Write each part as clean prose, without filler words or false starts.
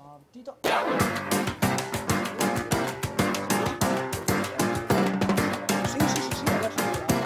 partito. Sì, adesso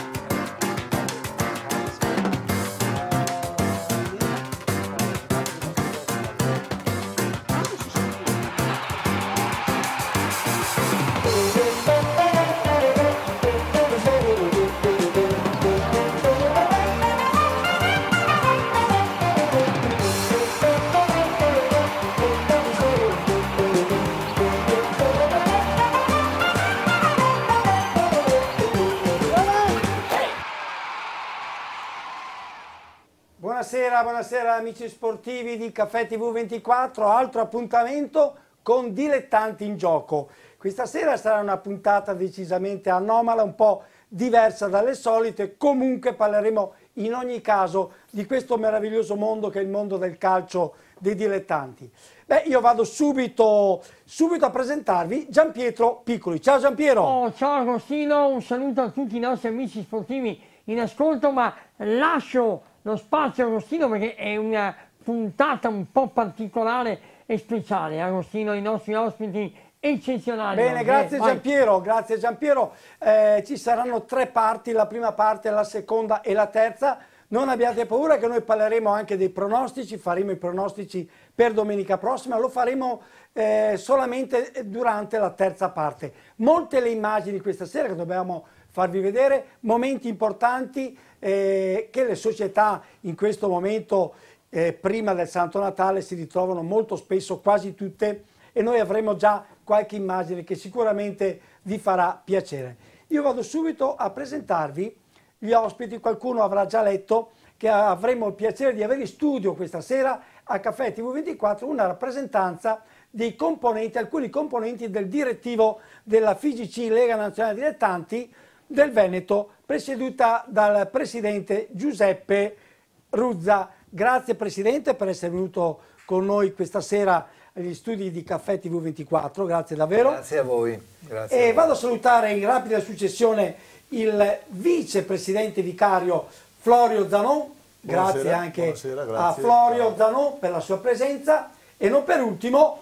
buonasera amici sportivi di Caffè TV24, altro appuntamento con Dilettanti in Gioco. Questa sera sarà una puntata decisamente anomala, un po' diversa dalle solite, comunque parleremo in ogni caso di questo meraviglioso mondo che è il mondo del calcio dei dilettanti. Beh, io vado subito a presentarvi Gianpietro Piccoli. Ciao Gianpiero! Oh, ciao Agostino, un saluto a tutti i nostri amici sportivi in ascolto, ma lascio lo spazio Agostino perché è una puntata un po' particolare e speciale. Agostino, i nostri ospiti eccezionali. Bene, grazie Gianpiero, ci saranno 3 parti, la prima parte, la seconda e la terza. Non abbiate paura che noi parleremo anche dei pronostici, faremo i pronostici per domenica prossima, lo faremo solamente durante la terza parte. Molte le immagini questa sera che dobbiamo farvi vedere, momenti importanti che le società in questo momento, prima del Santo Natale, si ritrovano molto spesso, quasi tutte, e noi avremo già qualche immagine che sicuramente vi farà piacere. Io vado subito a presentarvi gli ospiti. Qualcuno avrà già letto che avremo il piacere di avere in studio questa sera a Caffè TV24 una rappresentanza dei componenti, alcuni componenti del direttivo della FIGC, Lega Nazionale Dilettanti del Veneto, presieduta dal presidente Giuseppe Ruzza. Grazie Presidente per essere venuto con noi questa sera agli studi di Caffè TV24, grazie davvero. Grazie a voi. Grazie E a voi. vado a salutare in rapida successione il vicepresidente vicario Florio Zanon, grazie anche a Florio Zanon per la sua presenza, e non per ultimo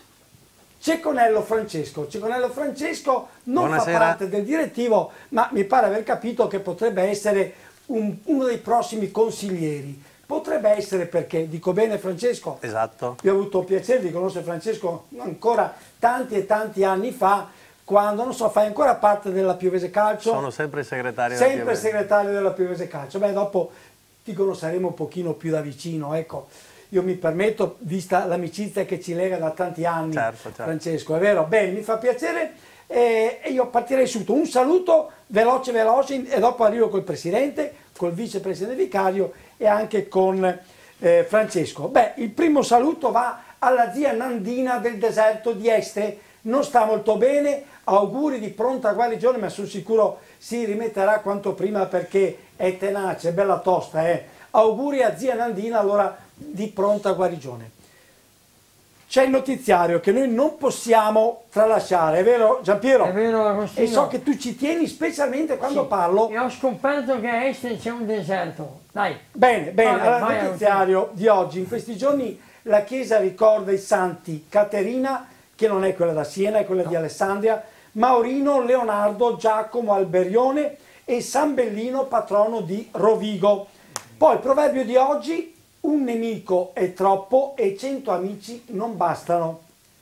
Ceconello Francesco. Ceconello Francesco non fa parte del direttivo, ma mi pare aver capito che potrebbe essere uno dei prossimi consiglieri. Potrebbe essere, perché, dico bene Francesco? Esatto. Io ho avuto il piacere di conoscere Francesco ancora tanti e tanti anni fa, quando, non so, fai ancora parte della Piovese Calcio? Sono sempre segretario sempre della Piovese. Segretario della Piovese Calcio. Beh, dopo ti conosceremo un pochino più da vicino, ecco. Io mi permetto, vista l'amicizia che ci lega da tanti anni, certo. Francesco, è vero? Bene, mi fa piacere e io partirei subito. Un saluto veloce e dopo arrivo col Presidente, col Vicepresidente Vicario e anche con Francesco. Beh, il primo saluto va alla zia Nandina del deserto di Este. Non sta molto bene, auguri di pronta guarigione, ma sono sicuro si rimetterà quanto prima perché è tenace, è bella tosta. Auguri a zia Nandina allora di pronta guarigione. C'è il notiziario che noi non possiamo tralasciare, è vero Gianpiero? È vero Agostino. E so che tu ci tieni specialmente quando parlo. E ho scoperto che a Este c'è un deserto. Dai. Bene, allora, il notiziario Agostino di oggi. In questi giorni la Chiesa ricorda i santi Caterina, che non è quella da Siena, è quella di Alessandria, Maurino, Leonardo, Giacomo, Alberione e San Bellino, patrono di Rovigo. Poi il proverbio di oggi: un nemico è troppo e 100 amici non bastano.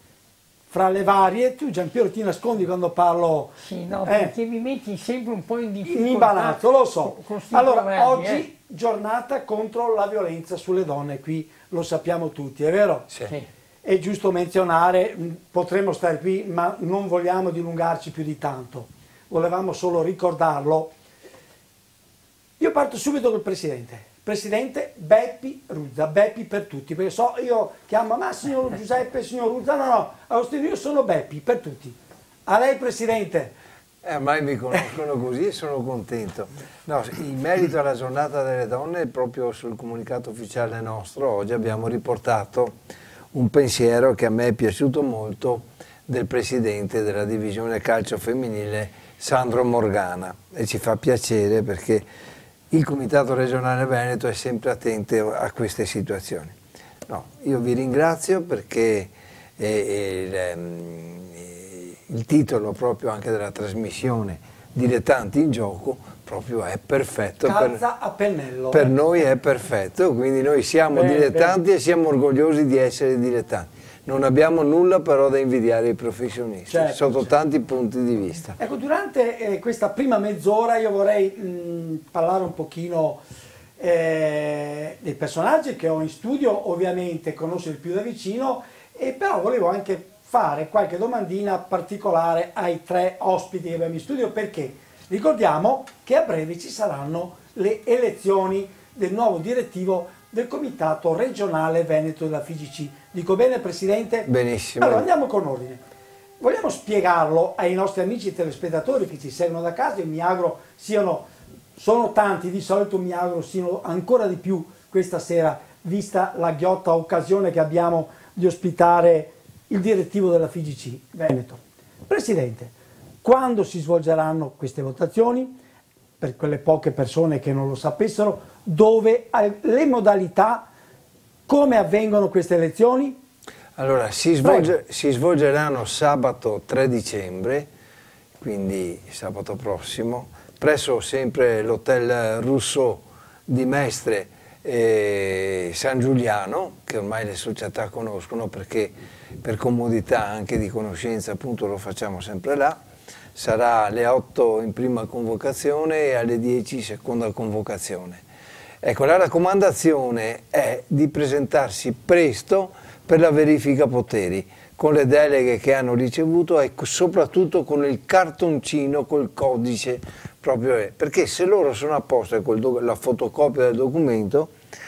Fra le varie, tu Gianpiero ti nascondi quando parlo. Sì, no, perché mi metti sempre un po' in difficoltà. In imbarazzo, lo so. Allora, proverbi, oggi giornata contro la violenza sulle donne, qui lo sappiamo tutti, è vero? Sì. È giusto menzionare, potremmo stare qui, ma non vogliamo dilungarci più di tanto. Volevamo solo ricordarlo. Io parto subito col Presidente. Presidente Beppi Ruzza, Beppi per tutti, perché so, io chiamo, ma signor Giuseppe, signor Ruzza, no, Agostino, io sono Beppi per tutti. A lei Presidente. Ormai mi conoscono così e sono contento. No, in merito alla giornata delle donne, proprio sul comunicato ufficiale nostro, oggi abbiamo riportato un pensiero che a me è piaciuto molto del Presidente della divisione calcio femminile, Sandro Morgana, e ci fa piacere perché il Comitato Regionale Veneto è sempre attento a queste situazioni. No, io vi ringrazio perché il titolo proprio anche della trasmissione, Dilettanti in gioco, proprio è perfetto. Calza a pennello. Per noi è perfetto, quindi noi siamo dilettanti e siamo orgogliosi di essere dilettanti. Non abbiamo nulla però da invidiare ai professionisti, certo, sotto tanti punti di vista. Ecco, durante questa prima mezz'ora io vorrei parlare un pochino dei personaggi che ho in studio, ovviamente conoscere più da vicino, e però volevo anche fare qualche domandina particolare ai tre ospiti che abbiamo in studio, perché ricordiamo che a breve ci saranno le elezioni del nuovo direttivo del Comitato Regionale Veneto della FIGC. Dico bene, Presidente? Benissimo. Allora andiamo con ordine. Vogliamo spiegarlo ai nostri amici telespettatori che ci seguono da casa, e mi auguro sono tanti, di solito mi auguro siano ancora di più questa sera, vista la ghiotta occasione che abbiamo di ospitare il direttivo della FIGC Veneto. Presidente, quando si svolgeranno queste votazioni? Per quelle poche persone che non lo sapessero, dove, le modalità, come avvengono queste elezioni? Allora, si svolgeranno sabato 3 dicembre, quindi sabato prossimo, presso sempre l'Hotel Rousseau di Mestre San Giuliano, che ormai le società conoscono perché per comodità anche di conoscenza appunto lo facciamo sempre là. Sarà alle 8 in prima convocazione e alle 10 seconda convocazione. Ecco, la raccomandazione è di presentarsi presto per la verifica poteri, con le deleghe che hanno ricevuto e soprattutto con il cartoncino col codice proprio, perché se loro sono a posto con la fotocopia del documento,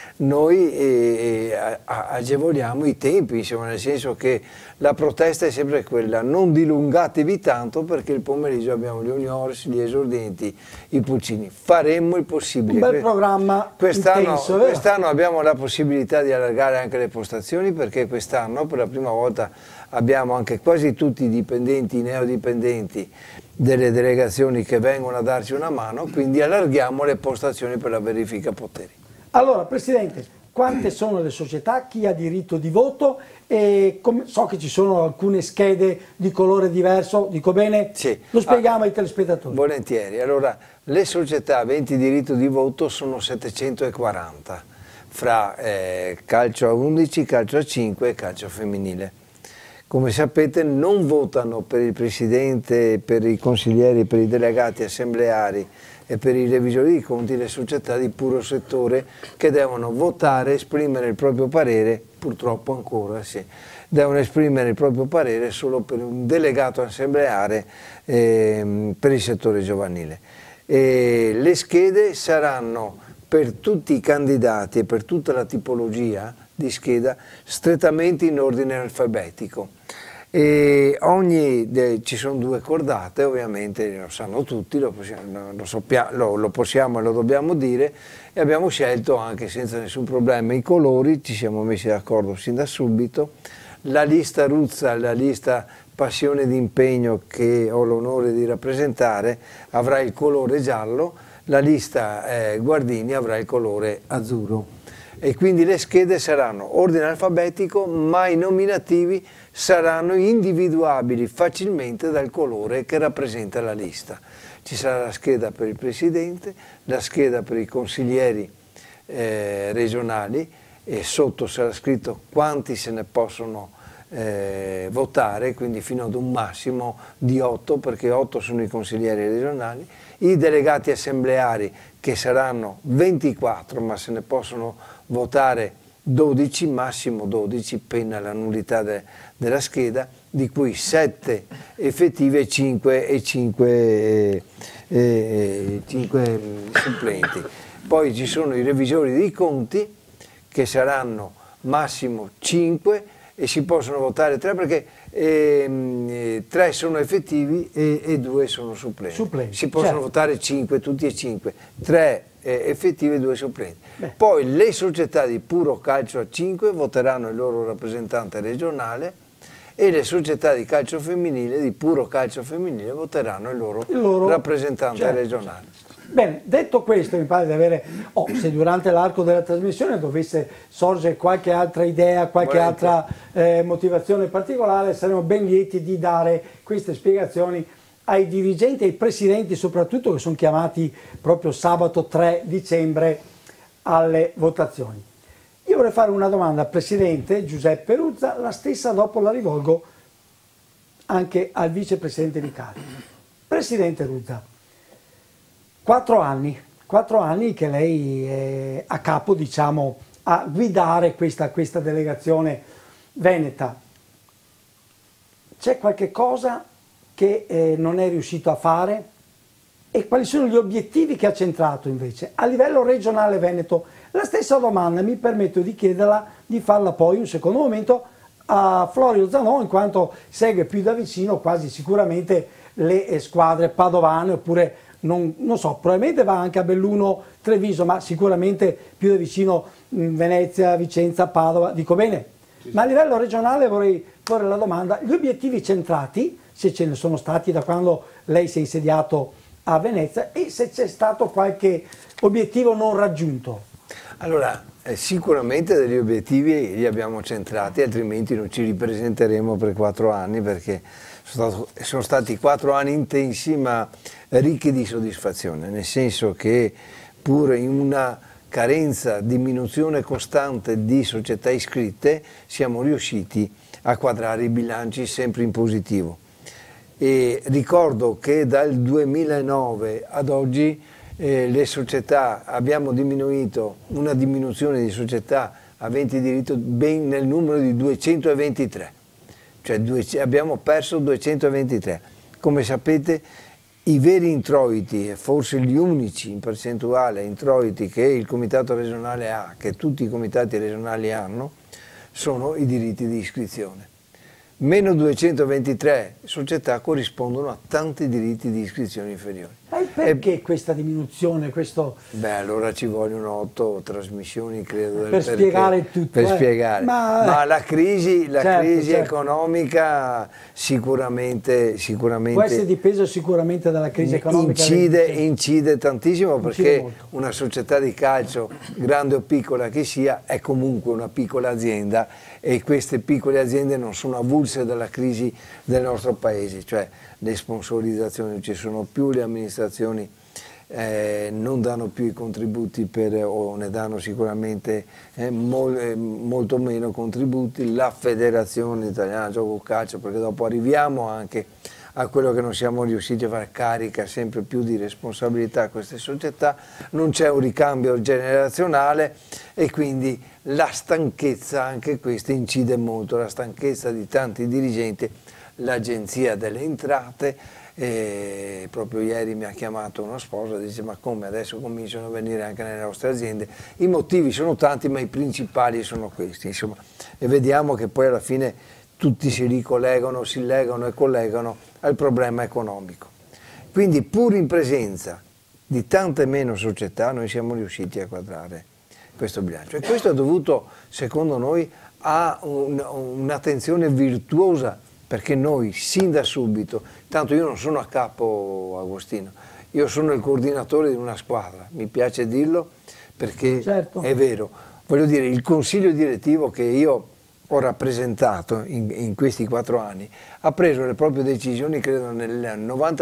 noi agevoliamo i tempi, insomma, nel senso che la protesta è sempre quella: non dilungatevi tanto perché il pomeriggio abbiamo gli juniores, gli esordenti, i pulcini. Faremmo il possibile. Un bel programma intenso, vero? Quest'anno abbiamo la possibilità di allargare anche le postazioni, perché quest'anno per la prima volta abbiamo anche quasi tutti i dipendenti, i neodipendenti delle delegazioni che vengono a darci una mano, quindi allarghiamo le postazioni per la verifica poteri. Allora, Presidente, quante sono le società, chi ha diritto di voto, e so che ci sono alcune schede di colore diverso, dico bene? Sì. Lo spieghiamo ai telespettatori. Volentieri. Allora, le società aventi diritto di voto sono 740, fra calcio a 11, calcio a 5 e calcio femminile. Come sapete non votano per il Presidente, per i consiglieri, per i delegati assembleari e per i revisori di conti le società di puro settore, che devono votare, esprimere il proprio parere, purtroppo ancora sì, devono esprimere il proprio parere solo per un delegato assembleare per il settore giovanile. Le schede saranno per tutti i candidati e per tutta la tipologia di scheda strettamente in ordine alfabetico. Ci sono 2 cordate, ovviamente lo sanno tutti, lo possiamo e lo dobbiamo dire, e abbiamo scelto anche senza nessun problema i colori, ci siamo messi d'accordo sin da subito. La lista Ruzza, la lista Passione d'impegno che ho l'onore di rappresentare, avrà il colore giallo, la lista Guardini avrà il colore azzurro. E quindi le schede saranno ordine alfabetico, ma i nominativi saranno individuabili facilmente dal colore che rappresenta la lista. Ci sarà la scheda per il Presidente, la scheda per i consiglieri regionali, e sotto sarà scritto quanti se ne possono votare, quindi fino ad un massimo di 8, perché 8 sono i consiglieri regionali, i delegati assembleari che saranno 24, ma se ne possono votare 12, massimo 12, pena la nullità della scheda, di cui 7 effettive e 5 supplenti. Poi ci sono i revisori dei conti che saranno massimo 5 e si possono votare 3 perché 3 sono effettivi e 2 sono supplenti. Si possono votare 5, tutti e 5, 3 effettivi e 2 supplenti. Poi le società di puro calcio a 5 voteranno il loro rappresentante regionale e le società di calcio femminile, di puro calcio femminile, voteranno il loro rappresentante regionale. Bene, detto questo, mi pare di avere, se durante l'arco della trasmissione dovesse sorgere qualche altra idea, qualche altra motivazione particolare, saremo ben lieti di dare queste spiegazioni ai dirigenti e ai presidenti soprattutto, che sono chiamati proprio sabato 3 dicembre alle votazioni. Io vorrei fare una domanda al presidente Giuseppe Ruzza, la stessa dopo la rivolgo anche al vicepresidente Vicari. Presidente Ruzza, 4 anni che lei è a capo, diciamo, a guidare questa delegazione veneta. C'è qualche cosa che non è riuscito a fare? E quali sono gli obiettivi che ha centrato invece? A livello regionale veneto, la stessa domanda mi permetto di chiederla, di farla poi in un secondo momento a Florio Zanon, in quanto segue più da vicino quasi sicuramente le squadre padovane, oppure non so, probabilmente va anche a Belluno, Treviso, ma sicuramente più da vicino Venezia, Vicenza, Padova, dico bene? Sì, sì. Ma a livello regionale vorrei porre la domanda, gli obiettivi centrati, se ce ne sono stati da quando lei si è insediato a Venezia, e se c'è stato qualche obiettivo non raggiunto. Allora, sicuramente degli obiettivi li abbiamo centrati, altrimenti non ci ripresenteremo per 4 anni, perché sono stati 4 anni intensi ma ricchi di soddisfazione, nel senso che pur in una carenza, diminuzione costante di società iscritte, siamo riusciti a quadrare i bilanci sempre in positivo. E ricordo che dal 2009 ad oggi le società, abbiamo diminuito, una diminuzione di società aventi diritto ben nel numero di 223, cioè abbiamo perso 223. Come sapete, i veri introiti, e forse gli unici in percentuale introiti che il comitato regionale ha, che tutti i comitati regionali hanno, sono i diritti di iscrizione. Meno 223 società corrispondono a tanti diritti di iscrizione inferiori. E perché questa diminuzione? Beh, allora ci vogliono 8 trasmissioni, credo, per spiegare tutto. Per spiegare. Ma la crisi, certo. Economica sicuramente può essere dipeso sicuramente dalla crisi economica. Incide tantissimo, perché una società di calcio, grande o piccola che sia, è comunque una piccola azienda, e queste piccole aziende non sono avulse dalla crisi del nostro paese, cioè le sponsorizzazioni non ci sono più, le amministrazioni non danno più i contributi o ne danno sicuramente molto meno contributi, la Federazione Italiana Gioco Calcio, perché dopo arriviamo anche a quello che non siamo riusciti a fare, carica sempre più di responsabilità a queste società, non c'è un ricambio generazionale e quindi la stanchezza, anche questa incide molto, la stanchezza di tanti dirigenti. L'Agenzia delle Entrate, proprio ieri mi ha chiamato una sposa e dice: ma come adesso cominciano a venire anche nelle nostre aziende? I motivi sono tanti, ma i principali sono questi, insomma, e vediamo che poi alla fine tutti si ricollegano, si legano e collegano al problema economico. Quindi pur in presenza di tante meno società noi siamo riusciti a quadrare questo bilancio, e questo è dovuto, secondo noi, a un'attenzione virtuosa, perché noi sin da subito, tanto io non sono a capo, Agostino, io sono il coordinatore di una squadra, mi piace dirlo perché certo. È vero, voglio dire, il consiglio direttivo che io ho rappresentato in questi 4 anni ha preso le proprie decisioni, credo nel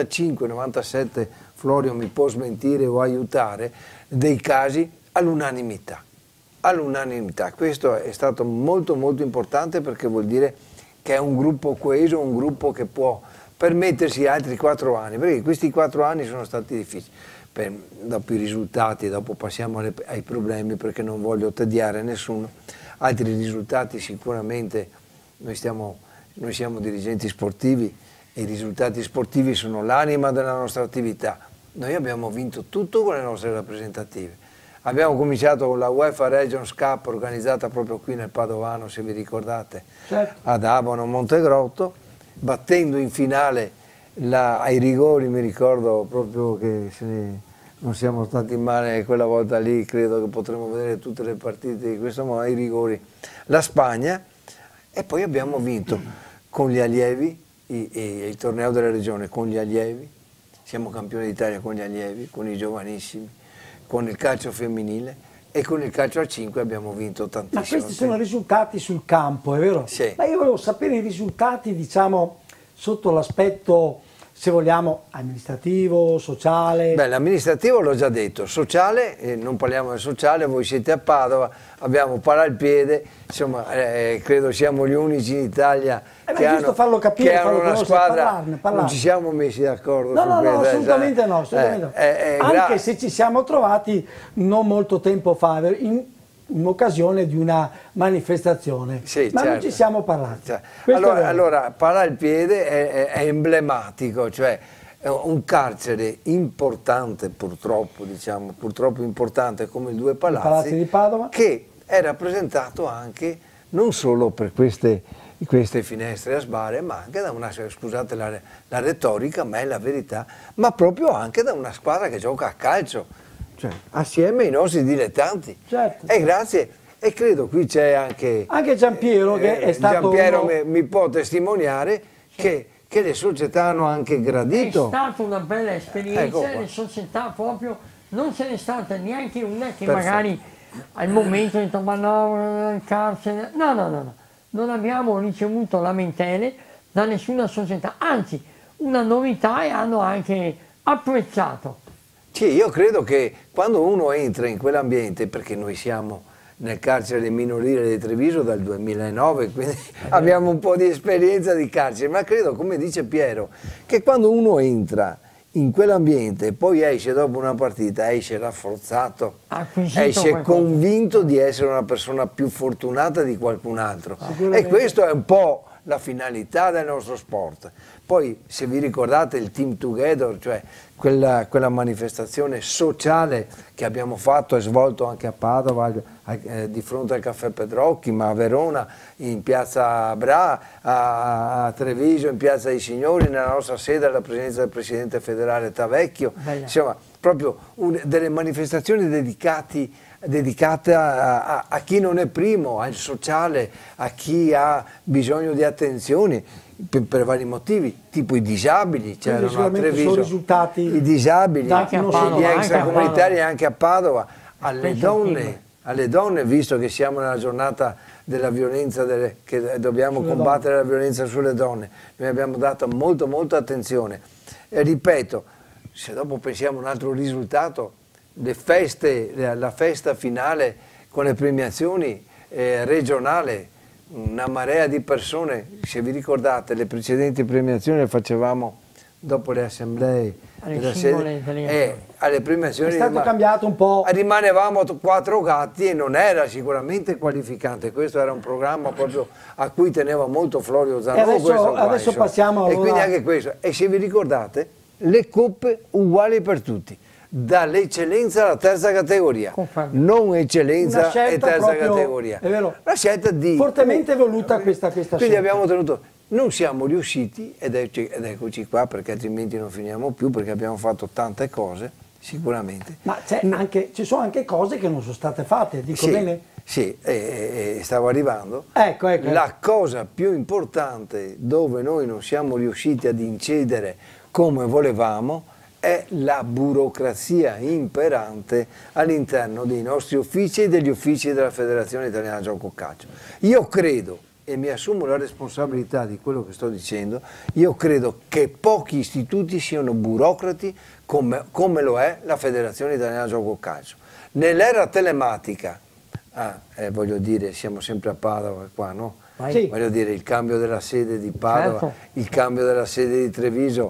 95-97, Florio mi può smentire o aiutare, dei casi all'unanimità. All'unanimità, questo è stato molto molto importante, perché vuol dire che è un gruppo coeso, un gruppo che può permettersi altri 4 anni, perché questi 4 anni sono stati difficili. Dopo i risultati, dopo passiamo ai problemi, perché non voglio tediare nessuno. Altri risultati sicuramente, noi siamo dirigenti sportivi e i risultati sportivi sono l'anima della nostra attività. Noi abbiamo vinto tutto con le nostre rappresentative. Abbiamo cominciato con la UEFA Regions Cup, organizzata proprio qui nel Padovano, se vi ricordate, certo. Ad Abano, Montegrotto, battendo in finale ai rigori. Mi ricordo proprio che non siamo stati male quella volta lì, credo che potremo vedere tutte le partite di questo modo, ai rigori, la Spagna, e poi abbiamo vinto con gli allievi, il torneo della regione con gli allievi, siamo campioni d'Italia con gli allievi, con i giovanissimi, con il calcio femminile e con il calcio a 5 abbiamo vinto tantissimo. Ma questi sono risultati sul campo, è vero? Sì. Ma io volevo sapere i risultati, diciamo, sotto l'aspetto, se vogliamo, amministrativo, sociale. Beh, l'amministrativo l'ho già detto, sociale, non parliamo del sociale, voi siete a Padova, abbiamo Palalpiede, insomma credo siamo gli unici in Italia che hanno una squadra, parlarne. Non ci siamo messi d'accordo No, su no, questo, assolutamente no, assolutamente no. Anche se ci siamo trovati non molto tempo fa, in occasione di una manifestazione, sì, ma certo, non ci siamo parlati. Certo. Allora Palalpiede è emblematico, cioè è un carcere importante purtroppo, diciamo, purtroppo importante come i due palazzi di Padova, che è rappresentato anche non solo per queste finestre a sbarre, ma anche da una, scusate la retorica, ma è la verità, ma proprio anche da una squadra che gioca a calcio, cioè, assieme ai nostri dilettanti. Certo. E grazie, e credo qui c'è anche Giampiero che è stato Giampiero mi può testimoniare che le società hanno anche gradito. È stata una bella esperienza, le società proprio non ce n'è stata neanche una che magari al momento ha detto ma no, il carcere, no, non abbiamo ricevuto lamentele da nessuna società, anzi una novità e hanno anche apprezzato. Sì, io credo che quando uno entra in quell'ambiente, perché noi siamo nel carcere minorile di Treviso dal 2009, quindi abbiamo un po' di esperienza di carcere, ma credo, come dice Piero, che quando uno entra in quell'ambiente e poi esce dopo una partita, esce rafforzato, esce convinto di essere una persona più fortunata di qualcun altro. E questo è un po' la finalità del nostro sport. Poi se vi ricordate il Team Together, cioè quella manifestazione sociale che abbiamo fatto e svolto anche a Padova, di fronte al Caffè Pedrocchi, ma a Verona, in piazza Bra, a Treviso, in piazza dei Signori, nella nostra sede alla presenza del Presidente federale Tavecchio, insomma proprio delle manifestazioni dedicate a chi non è primo, al sociale, a chi ha bisogno di attenzioni per vari motivi, tipo i disabili, c'erano a Treviso, i disabili, gli extracomunitari anche a Padova, alle donne, visto che siamo nella giornata della violenza, che dobbiamo combattere la violenza sulle donne, noi abbiamo dato molta attenzione. E ripeto, se dopo pensiamo a un altro risultato, la festa finale con le premiazioni regionale, una marea di persone, se vi ricordate le precedenti premiazioni le facevamo dopo le assemblee alle premiazioni è stato cambiato un po', rimanevamo 4 gatti e non era sicuramente qualificante. Questo era un programma proprio a cui teneva molto Florio Zanò, adesso passiamo e quindi anche questo. E se vi ricordate le coppe uguali per tutti, dall'eccellenza alla terza categoria, non eccellenza e terza categoria. È vero. La scelta di fortemente voluta questa quindi scelta. abbiamo tenuto, non siamo riusciti, ed eccoci qua, perché altrimenti non finiamo più, perché abbiamo fatto tante cose sicuramente, ma ci sono anche cose che non sono state fatte, dico bene? Sì, stavo arrivando. Ecco. La cosa più importante dove noi non siamo riusciti ad incedere come volevamo è la burocrazia imperante all'interno dei nostri uffici e degli uffici della Federazione Italiana Gioco Calcio. Io credo, e mi assumo la responsabilità di quello che sto dicendo, io credo che pochi istituti siano burocrati come lo è la Federazione Italiana Gioco Calcio. Nell'era telematica, voglio dire, siamo sempre a Padova qua, no? Sì. Voglio dire, il cambio della sede di Padova, il cambio della sede di Treviso,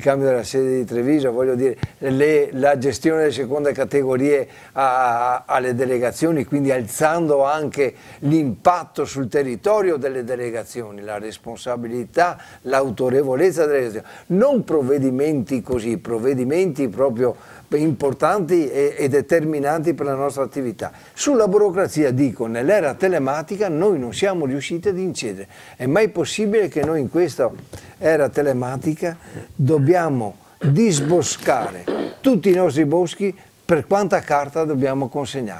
voglio dire, la gestione delle seconde categorie alle delegazioni, quindi alzando anche l'impatto sul territorio delle delegazioni, la responsabilità, l'autorevolezza delle delegazioni. Non provvedimenti così, provvedimenti proprio importanti e determinanti per la nostra attività. Sulla burocrazia dico, nell'era telematica noi non siamo riusciti ad incedere. È mai possibile che noi in questa era telematica dobbiamo disboscare tutti i nostri boschi per quanta carta dobbiamo consegnare?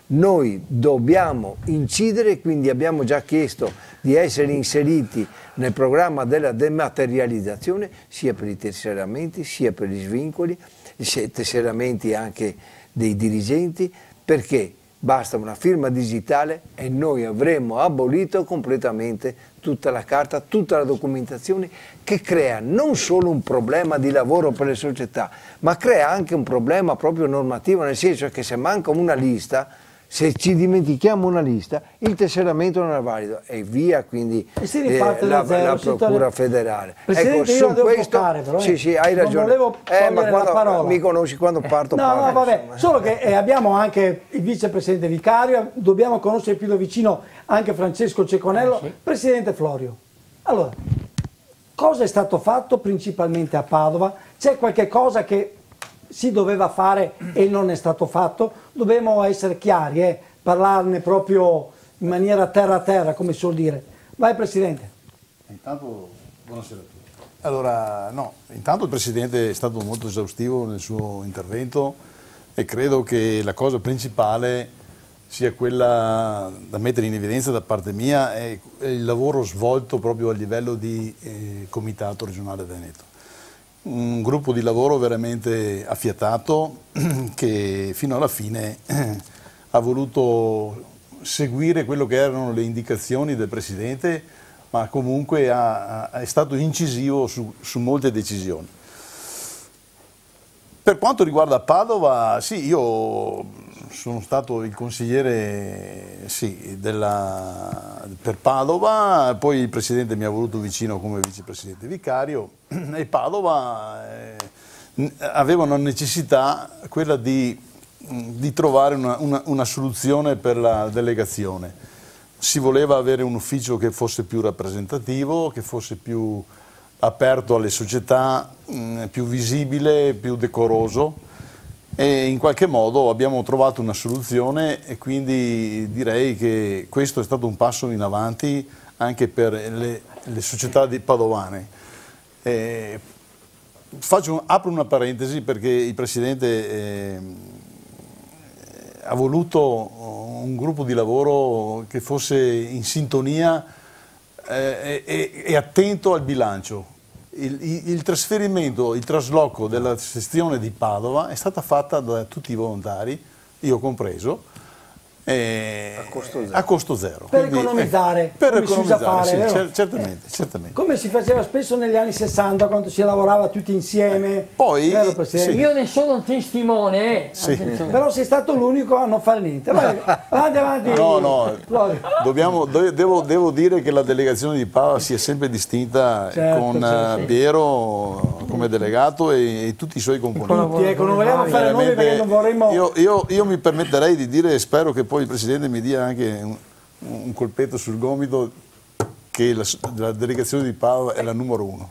noi dobbiamo incidere, quindi abbiamo già chiesto di essere inseriti nel programma della dematerializzazione sia per i tesseramenti sia per gli svincoli, i tesseramenti anche dei dirigenti, perché basta una firma digitale e noi avremo abolito completamente tutta la carta, tutta la documentazione, che crea non solo un problema di lavoro per le società, ma crea anche un problema proprio normativo, nel senso che se manca una lista, se ci dimentichiamo una lista, il tesseramento non è valido e via, quindi la Procura federale. Presidente, io devo bloccare, però. Sì, hai ragione. Non volevo togliere la parola. Mi conosci, quando parto parlo. No, vabbè, solo che abbiamo anche il vicepresidente vicario, dobbiamo conoscere più da vicino anche Francesco Ceconello. Sì. Presidente Florio, allora, cosa è stato fatto principalmente a Padova? C'è qualche cosa che si doveva fare e non è stato fatto? Dobbiamo essere chiari, parlarne proprio in maniera terra a terra, come si suol dire. Vai Presidente. Intanto, buonasera a tutti. Allora, no, intanto il Presidente è stato molto esaustivo nel suo intervento e credo che la cosa principale sia quella da mettere in evidenza da parte mia, è il lavoro svolto proprio a livello di Comitato Regionale Veneto. Un gruppo di lavoro veramente affiatato che fino alla fine ha voluto seguire quello che erano le indicazioni del Presidente, ma comunque è stato incisivo su molte decisioni. Per quanto riguarda Padova, sì, io sono stato il consigliere per Padova, poi il Presidente mi ha voluto vicino come vicepresidente vicario e Padova aveva una necessità, quella di trovare una soluzione per la delegazione. Si voleva avere un ufficio che fosse più rappresentativo, che fosse più aperto alle società, più visibile, più decoroso, e in qualche modo abbiamo trovato una soluzione e quindi direi che questo è stato un passo in avanti anche per le società padovane. Apro una parentesi perché il Presidente ha voluto un gruppo di lavoro che fosse in sintonia e attento al bilancio. Il trasferimento, il trasloco della sezione di Padova è stata fatta da tutti i volontari, io compreso, a costo zero. Per economizzare, come si usa fare, sì, certamente. Come si faceva spesso negli anni 60 quando si lavorava tutti insieme. Poi, sì. Io ne sono testimone. Sì. Però sei stato l'unico a non fare niente. Vai, avanti. No. Devo dire che la delegazione di Padova si è sempre distinta, con Piero come delegato e tutti i suoi componenti. Non vogliamo fare nomi perché non vorremmo... Io mi permetterei di dire, e spero che poi il Presidente mi dia anche un colpetto sul gomito, che la delegazione di Padova è la numero 1.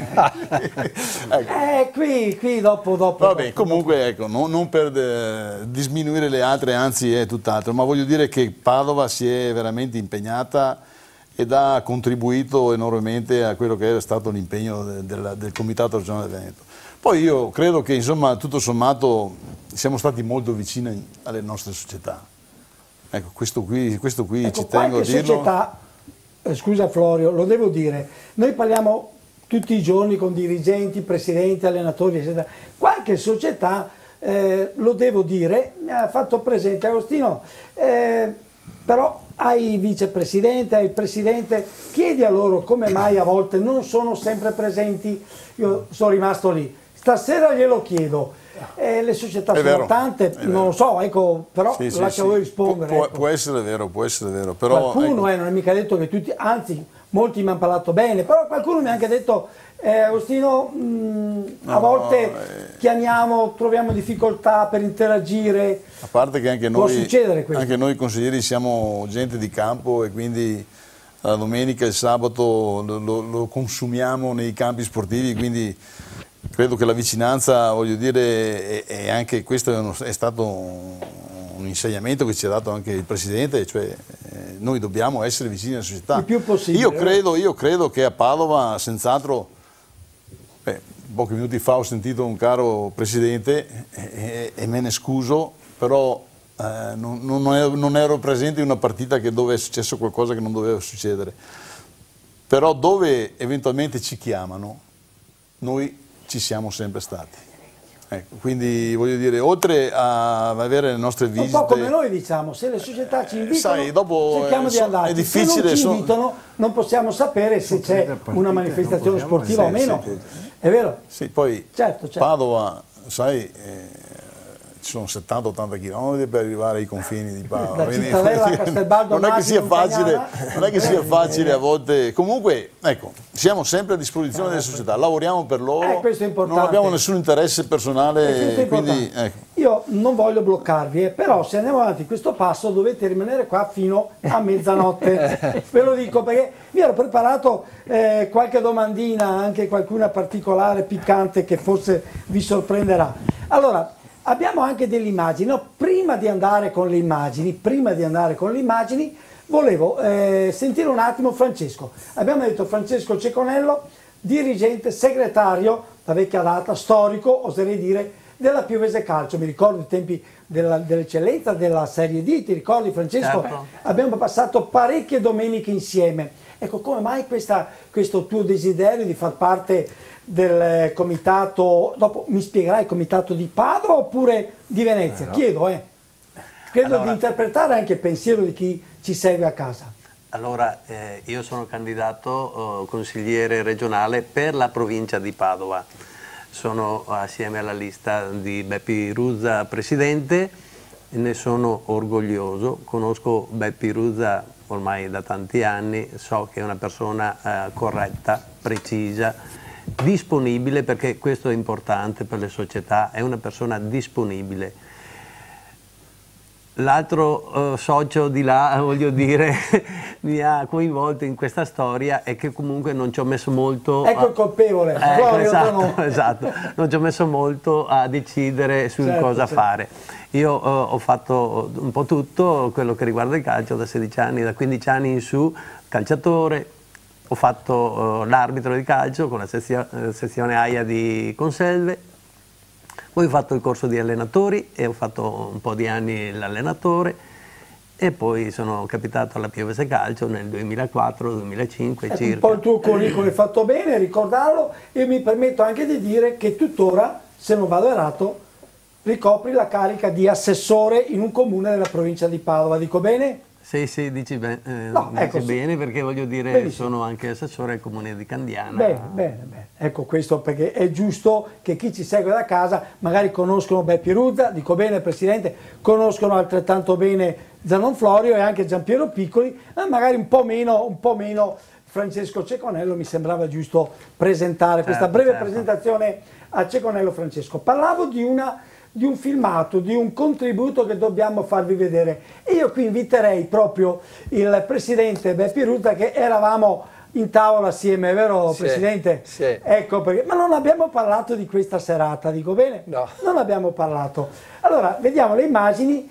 Qui dopo. Vabbè, comunque ecco, non per disminuire le altre, anzi è tutt'altro, ma voglio dire che Padova si è veramente impegnata ed ha contribuito enormemente a quello che era stato l'impegno del Comitato Regionale Veneto. Poi io credo che insomma tutto sommato siamo stati molto vicini alle nostre società. Ecco, questo qui ci tengo a dirlo. Società, scusa Florio, lo devo dire, noi parliamo tutti i giorni con dirigenti, presidenti, allenatori, eccetera. Qualche società, lo devo dire, mi ha fatto presente Agostino, però ai vicepresidente, ai presidente, chiedi a loro come mai a volte non sono sempre presenti. Io sono rimasto lì, stasera glielo chiedo. Le società sono tante, non lo so, ecco, però lascia voi rispondere. Può essere vero, però... Qualcuno non è mica detto che tutti, anzi, molti mi hanno parlato bene, però qualcuno mi ha anche detto, Agostino, a volte chiamiamo, troviamo difficoltà per interagire. A parte che anche può succedere questo. Anche noi consiglieri siamo gente di campo e quindi la domenica e il sabato lo consumiamo nei campi sportivi, quindi... Credo che la vicinanza, voglio dire, e anche questo è stato un insegnamento che ci ha dato anche il Presidente, cioè noi dobbiamo essere vicini alla società. Il più possibile. Io credo che a Padova, senz'altro, pochi minuti fa ho sentito un caro Presidente e me ne scuso, però non ero presente in una partita dove è successo qualcosa che non doveva succedere, però dove eventualmente ci chiamano, noi ci siamo sempre stati. Ecco, quindi voglio dire, oltre a avere le nostre visite... Un po' come noi diciamo, se le società ci invitano, sai, dopo cerchiamo di andarci. è difficile, se non ci invitano non possiamo sapere se c'è una manifestazione sportiva o meno, è vero? Sì, poi certo. Padova, sai, ci sono 70-80 km per arrivare ai confini di Padova. Da Cittadella a Castelbaldo, non è che sia facile, a volte. Comunque, ecco, siamo sempre a disposizione delle società, lavoriamo per loro, questo è importante. non abbiamo nessun interesse personale. Quindi, ecco. Io non voglio bloccarvi, però se andiamo avanti questo passo dovete rimanere qua fino a mezzanotte. Ve lo dico perché vi ero preparato qualche domandina, anche qualcuna particolare, piccante, che forse vi sorprenderà. Allora, abbiamo anche delle immagini, no? Prima di andare con le immagini, volevo sentire un attimo Francesco. Abbiamo detto Francesco Ceconello, dirigente, segretario, da vecchia data, storico, oserei dire, della Piovese Calcio. Mi ricordo i tempi dell'eccellenza della Serie D, ti ricordi Francesco? Certo. Abbiamo passato parecchie domeniche insieme. Ecco, come mai questo tuo desiderio di far parte del comitato, dopo mi spiegherai, il comitato di Padova oppure di Venezia? No. Chiedo, credo di interpretare anche il pensiero di chi ci segue a casa. Allora, io sono candidato consigliere regionale per la provincia di Padova. Sono assieme alla lista di Beppi Ruzza presidente, ne sono orgoglioso, conosco Beppi Ruzza ormai da tanti anni, so che è una persona corretta, precisa, disponibile, perché questo è importante per le società, è una persona disponibile. L'altro socio di là, voglio dire, mi ha coinvolto in questa storia e che comunque non ci ho messo molto... Ecco il colpevole, esatto, non ci ho messo molto a decidere su cosa fare. Io ho fatto un po' tutto quello che riguarda il calcio da 16 anni, da 15 anni in su, calciatore, ho fatto l'arbitro di calcio con la sezione AIA di Conselve, poi ho fatto il corso di allenatori e ho fatto un po' di anni l'allenatore e poi sono capitato alla Piovese Calcio nel 2004-2005 circa. Un po' il tuo curriculum è fatto bene, ricordarlo, e mi permetto anche di dire che tuttora, se non vado errato, ricopri la carica di assessore in un comune della provincia di Padova, dico bene? Sì, dici bene, ecco, bene perché voglio dire, benissimo. Sono anche assessore al comune di Candiana. Bene. Ecco questo perché è giusto che chi ci segue da casa magari conoscono Beppi Ruzza, dico bene Presidente, conoscono altrettanto bene Zanon Florio e anche Giampiero Piccoli, magari un po' meno Francesco Ceconello. Mi sembrava giusto presentare questa breve presentazione a Ceconello Francesco. Parlavo di un filmato, di un contributo che dobbiamo farvi vedere. E io qui inviterei proprio il Presidente Beppi Ruzza, che eravamo in tavola assieme, vero Presidente? Sì. Ecco perché, ma non abbiamo parlato di questa serata, dico bene? No. Non abbiamo parlato. Allora, vediamo le immagini.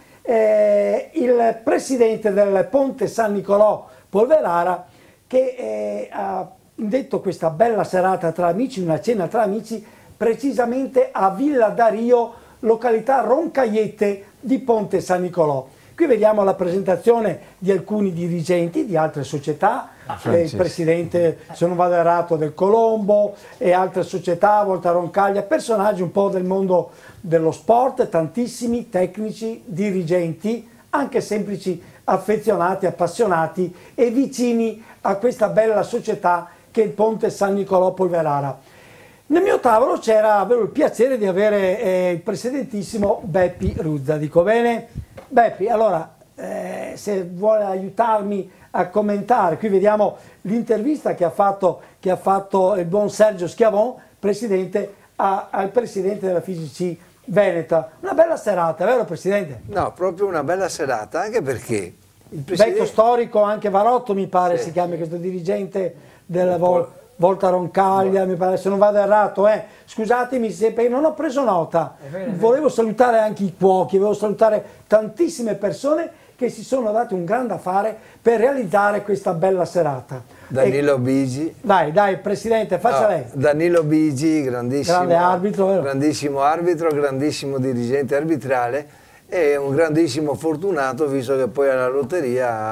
Il Presidente del Ponte San Nicolò Polverara, che ha detto questa bella serata tra amici, una cena tra amici, precisamente a Villa Dario, località Roncaiette di Ponte San Nicolò. Qui vediamo la presentazione di alcuni dirigenti di altre società, il presidente, se non vado errato, del Colombo e altre società, Volta Roncaglia, personaggi un po' del mondo dello sport, tantissimi tecnici, dirigenti, anche semplici affezionati, appassionati e vicini a questa bella società che è il Ponte San Nicolò Polverara. Nel mio tavolo avevo il piacere di avere il presidentissimo Beppi Ruzza, dico bene? Beppi, allora, se vuole aiutarmi a commentare, qui vediamo l'intervista che ha fatto il buon Sergio Schiavon, presidente, al presidente della FIGC Veneta. Una bella serata, vero Presidente? No, proprio una bella serata, anche perché il presidente... Vecchio storico, anche Varotto mi pare si chiami questo dirigente della Volta Roncaglia, mi pare, se non vado errato, scusatemi se non ho preso nota. Volevo salutare anche i cuochi, volevo salutare tantissime persone che si sono date un grande affare per realizzare questa bella serata. Danilo Bigi. Dai, Presidente, faccia lei. Danilo Bigi, grandissimo arbitro, grandissimo arbitro, grandissimo dirigente arbitrale è un grandissimo fortunato, visto che poi alla lotteria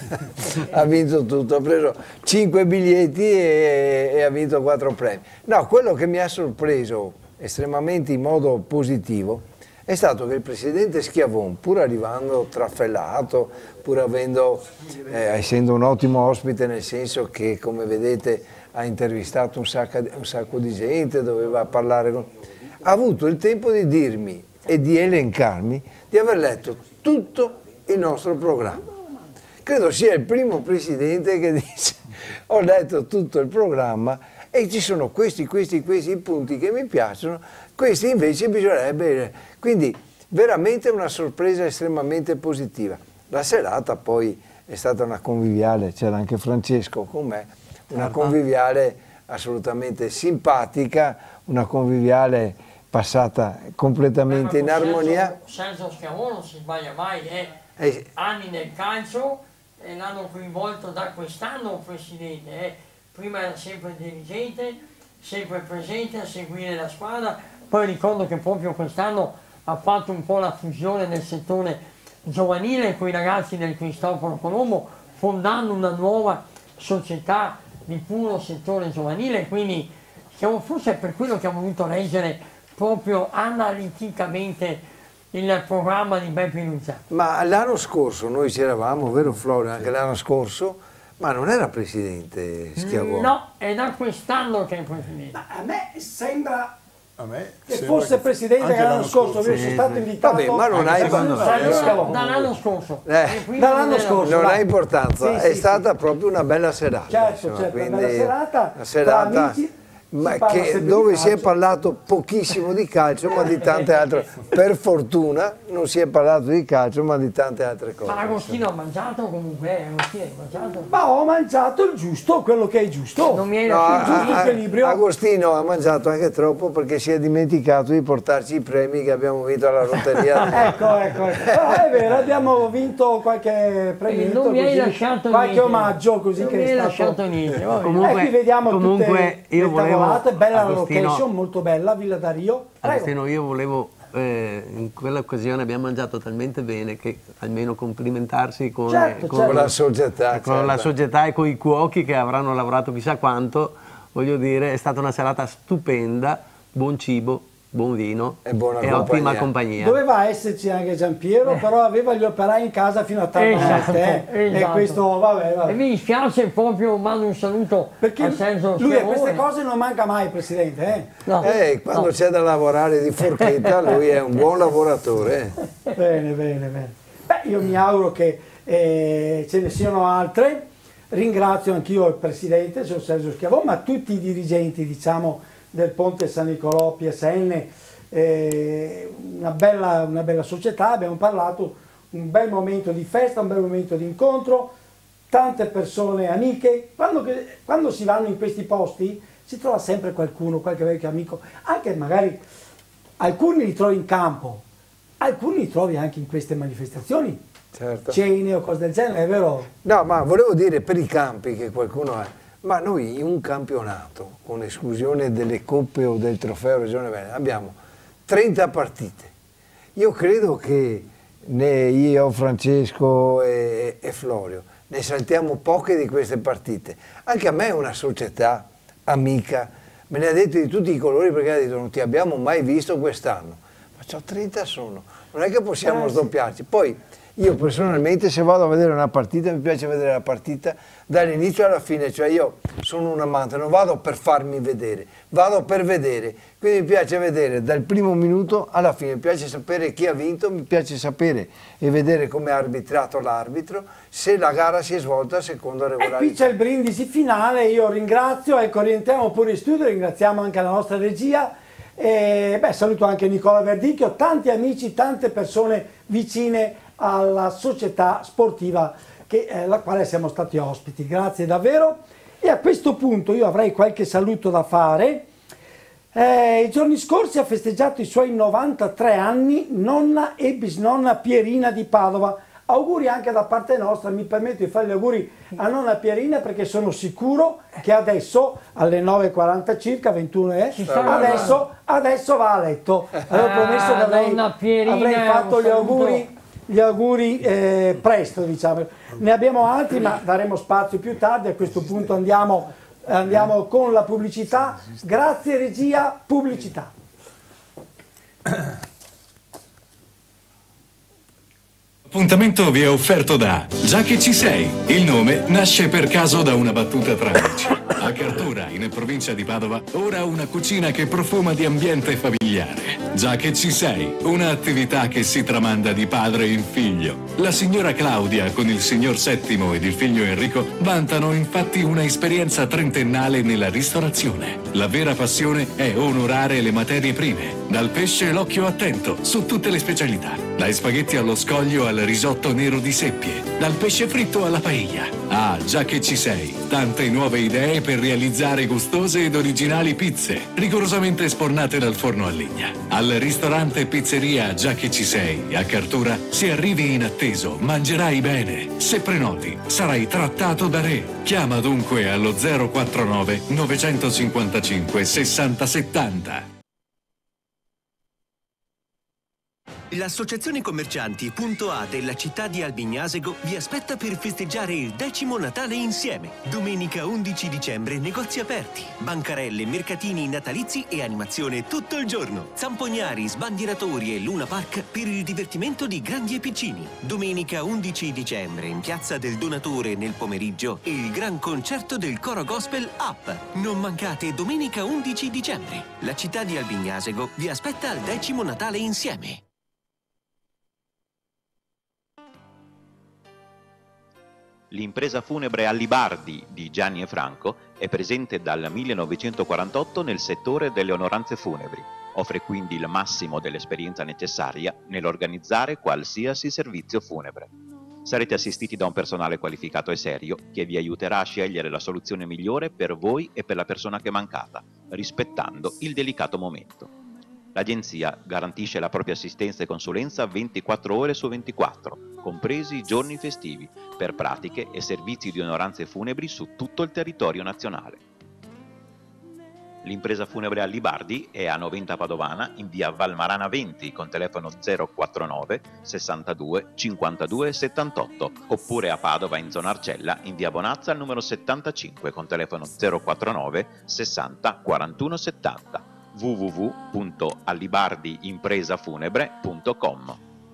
ha vinto tutto, ha preso 5 biglietti e ha vinto 4 premi. No, quello che mi ha sorpreso estremamente in modo positivo è stato che il presidente Schiavon, pur arrivando trafelato, pur essendo un ottimo ospite, nel senso che, come vedete, ha intervistato un sacco di gente, doveva parlare ha avuto il tempo di dirmi e di elencarmi di aver letto tutto il nostro programma. Credo sia il primo presidente che dice: ho letto tutto il programma e ci sono questi punti che mi piacciono, questi invece bisognerebbe... Quindi veramente una sorpresa estremamente positiva. La serata poi è stata una conviviale, c'era anche Francesco con me, una conviviale assolutamente simpatica, una conviviale passata completamente in armonia. Sergio Schiavone non si sbaglia mai, anni nel calcio e l'hanno coinvolto da quest'anno un presidente, prima era sempre dirigente, sempre presente a seguire la squadra, poi ricordo che proprio quest'anno ha fatto un po' la fusione nel settore giovanile con i ragazzi del Cristoforo Colombo, fondando una nuova società di puro settore giovanile, quindi forse è per quello che ho voluto leggere proprio analiticamente il programma di Beppe Lucia. Ma l'anno scorso noi c'eravamo, vero Florio, anche l'anno scorso, ma non era presidente Schiavone? No, è da quest'anno che è presidente. Ma a me sembra che fosse presidente l'anno scorso, lui è stato invitato. Vabbè, ma non dall'anno scorso. Dall'anno scorso. Non ha importanza, è stata proprio una bella serata. Certo, Quindi, una bella serata, tra amici. Ma dove si è parlato pochissimo di calcio, ma di tante altre, per fortuna non si è parlato di calcio, ma di tante altre cose. Ma Agostino ha mangiato comunque, Ma ho mangiato il giusto, quello che è giusto. Non mi hai lasciato il giusto equilibrio. Agostino ha mangiato anche troppo perché si è dimenticato di portarci i premi che abbiamo vinto alla lotteria. ecco. Però è vero, abbiamo vinto qualche premio, non mi hai lasciato qualche niente. omaggio così non che mi hai è lasciato niente. Comunque, qui vediamo comunque tutte io volevo, tavolate, bella Agostino, la location, molto bella, Villa Dario. Agostino, io volevo, in quell'occasione abbiamo mangiato talmente bene che almeno complimentarsi con la società. Con la società e con i cuochi che avranno lavorato chissà quanto, voglio dire, è stata una serata stupenda, buon cibo, buon vino e ottima compagnia. Doveva esserci anche Giampiero, però aveva gli operai in casa fino a tardi e questo vabbè. E mi dispiace proprio, mando un saluto perché a Sergio lui Schiavone. a queste cose non manca mai, Presidente. Quando c'è da lavorare di forchetta lui è un buon lavoratore. Bene. Beh, io mi auguro che ce ne siano altre. Ringrazio anch'io il Presidente, signor Sergio Schiavone, ma tutti i dirigenti, diciamo, del Ponte San Nicolò PSN, una bella società, abbiamo parlato, un bel momento di festa, un bel momento di incontro, tante persone amiche. Quando si vanno in questi posti si trova sempre qualcuno, qualche vecchio amico, anche magari alcuni li trovi in campo, alcuni li trovi anche in queste manifestazioni, cene o cose del genere, è vero? No, ma volevo dire per i campi che qualcuno ha. Ma noi in un campionato, con esclusione delle coppe o del trofeo Regione Veneto, abbiamo 30 partite. Io credo che io, Francesco e Florio ne saltiamo poche di queste partite. Anche a me è una società amica, me ne ha detto di tutti i colori perché ha detto non ti abbiamo mai visto quest'anno. Ma c'ho 30 sono, non è che possiamo sdoppiarci. Poi io personalmente se vado a vedere una partita mi piace vedere la partita dall'inizio alla fine, cioè io sono un amante, non vado per farmi vedere, vado per vedere, quindi mi piace vedere dal primo minuto alla fine, mi piace sapere chi ha vinto, mi piace sapere e vedere come ha arbitrato l'arbitro, se la gara si è svolta secondo regolarità. E qui c'è il brindisi finale, io ringrazio, rientriamo pure in studio, ringraziamo anche la nostra regia. Saluto anche Nicola Verdicchio, tanti amici, tante persone vicine alla società sportiva la quale siamo stati ospiti, grazie davvero. E a questo punto io avrei qualche saluto da fare. I giorni scorsi ha festeggiato i suoi 93 anni nonna e bisnonna Pierina di Padova, Auguri anche da parte nostra, mi permetto di fare gli auguri a nonna Pierina perché sono sicuro che adesso alle 9:40 circa, 21 adesso va a letto. Avevo promesso che avrei fatto gli auguri presto, diciamo. Ne abbiamo altri ma daremo spazio più tardi, a questo punto andiamo con la pubblicità. Grazie regia, pubblicità. L'appuntamento vi è offerto da Già che ci sei. Il nome nasce per caso da una battuta tra amici. A Cartura, in provincia di Padova, ora una cucina che profuma di ambiente familiare. Già che ci sei, un'attività che si tramanda di padre in figlio. La signora Claudia con il signor Settimo ed il figlio Enrico vantano infatti una esperienza trentennale nella ristorazione. La vera passione è onorare le materie prime, dal pesce l'occhio attento su tutte le specialità, dai spaghetti allo scoglio al risotto nero di seppie, dal pesce fritto alla paella. Ah, già che ci sei, tante nuove idee per realizzare gustose ed originali pizze, rigorosamente sfornate dal forno a legna. Al ristorante Pizzeria Già che ci sei, a Cartura, se arrivi inatteso, mangerai bene. Se prenoti, sarai trattato da re. Chiama dunque allo 049 955 60 70. L'Associazione Commercianti Punto A della città di Albignasego vi aspetta per festeggiare il 10° Natale insieme. Domenica 11 dicembre, negozi aperti, bancarelle, mercatini natalizi e animazione tutto il giorno. Zampognari, sbandieratori e Luna Park per il divertimento di grandi e piccini. Domenica 11 dicembre, in Piazza del Donatore nel pomeriggio, il gran concerto del coro gospel Up. Non mancate domenica 11 dicembre. La città di Albignasego vi aspetta al 10° Natale insieme. L'impresa funebre Allibardi di Gianni e Franco è presente dal 1948 nel settore delle onoranze funebri. Offre quindi il massimo dell'esperienza necessaria nell'organizzare qualsiasi servizio funebre. Sarete assistiti da un personale qualificato e serio che vi aiuterà a scegliere la soluzione migliore per voi e per la persona che è mancata, rispettando il delicato momento. L'agenzia garantisce la propria assistenza e consulenza 24 ore su 24, compresi i giorni festivi, per pratiche e servizi di onoranze funebri su tutto il territorio nazionale. L'impresa funebre Allibardi è a Noventa Padovana, in via Valmarana 20, con telefono 049 62 52 78, oppure a Padova in zona Arcella, in via Bonazza al numero 75, con telefono 049 60 41 70. www.allibardiimpresafunebre.com.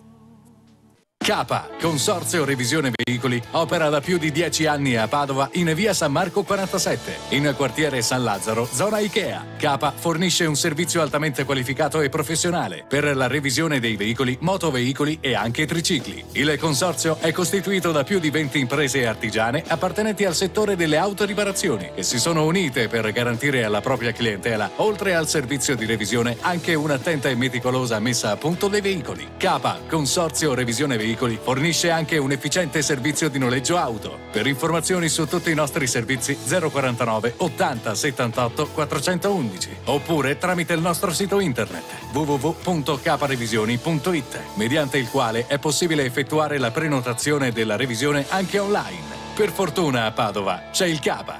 Capa, Consorzio Revisione Veicoli, opera da più di 10 anni a Padova in via San Marco 47, in quartiere San Lazzaro, zona Ikea. Capa fornisce un servizio altamente qualificato e professionale per la revisione dei veicoli, motoveicoli e anche tricicli. Il consorzio è costituito da più di 20 imprese artigiane appartenenti al settore delle autoriparazioni, che si sono unite per garantire alla propria clientela, oltre al servizio di revisione, anche un'attenta e meticolosa messa a punto dei veicoli. Capa, Consorzio Revisione Veicoli, fornisce anche un efficiente servizio di noleggio auto. Per informazioni su tutti i nostri servizi 049 80 78 411 oppure tramite il nostro sito internet www.caparevisioni.it, mediante il quale è possibile effettuare la prenotazione della revisione anche online. Per fortuna a Padova c'è il Capa.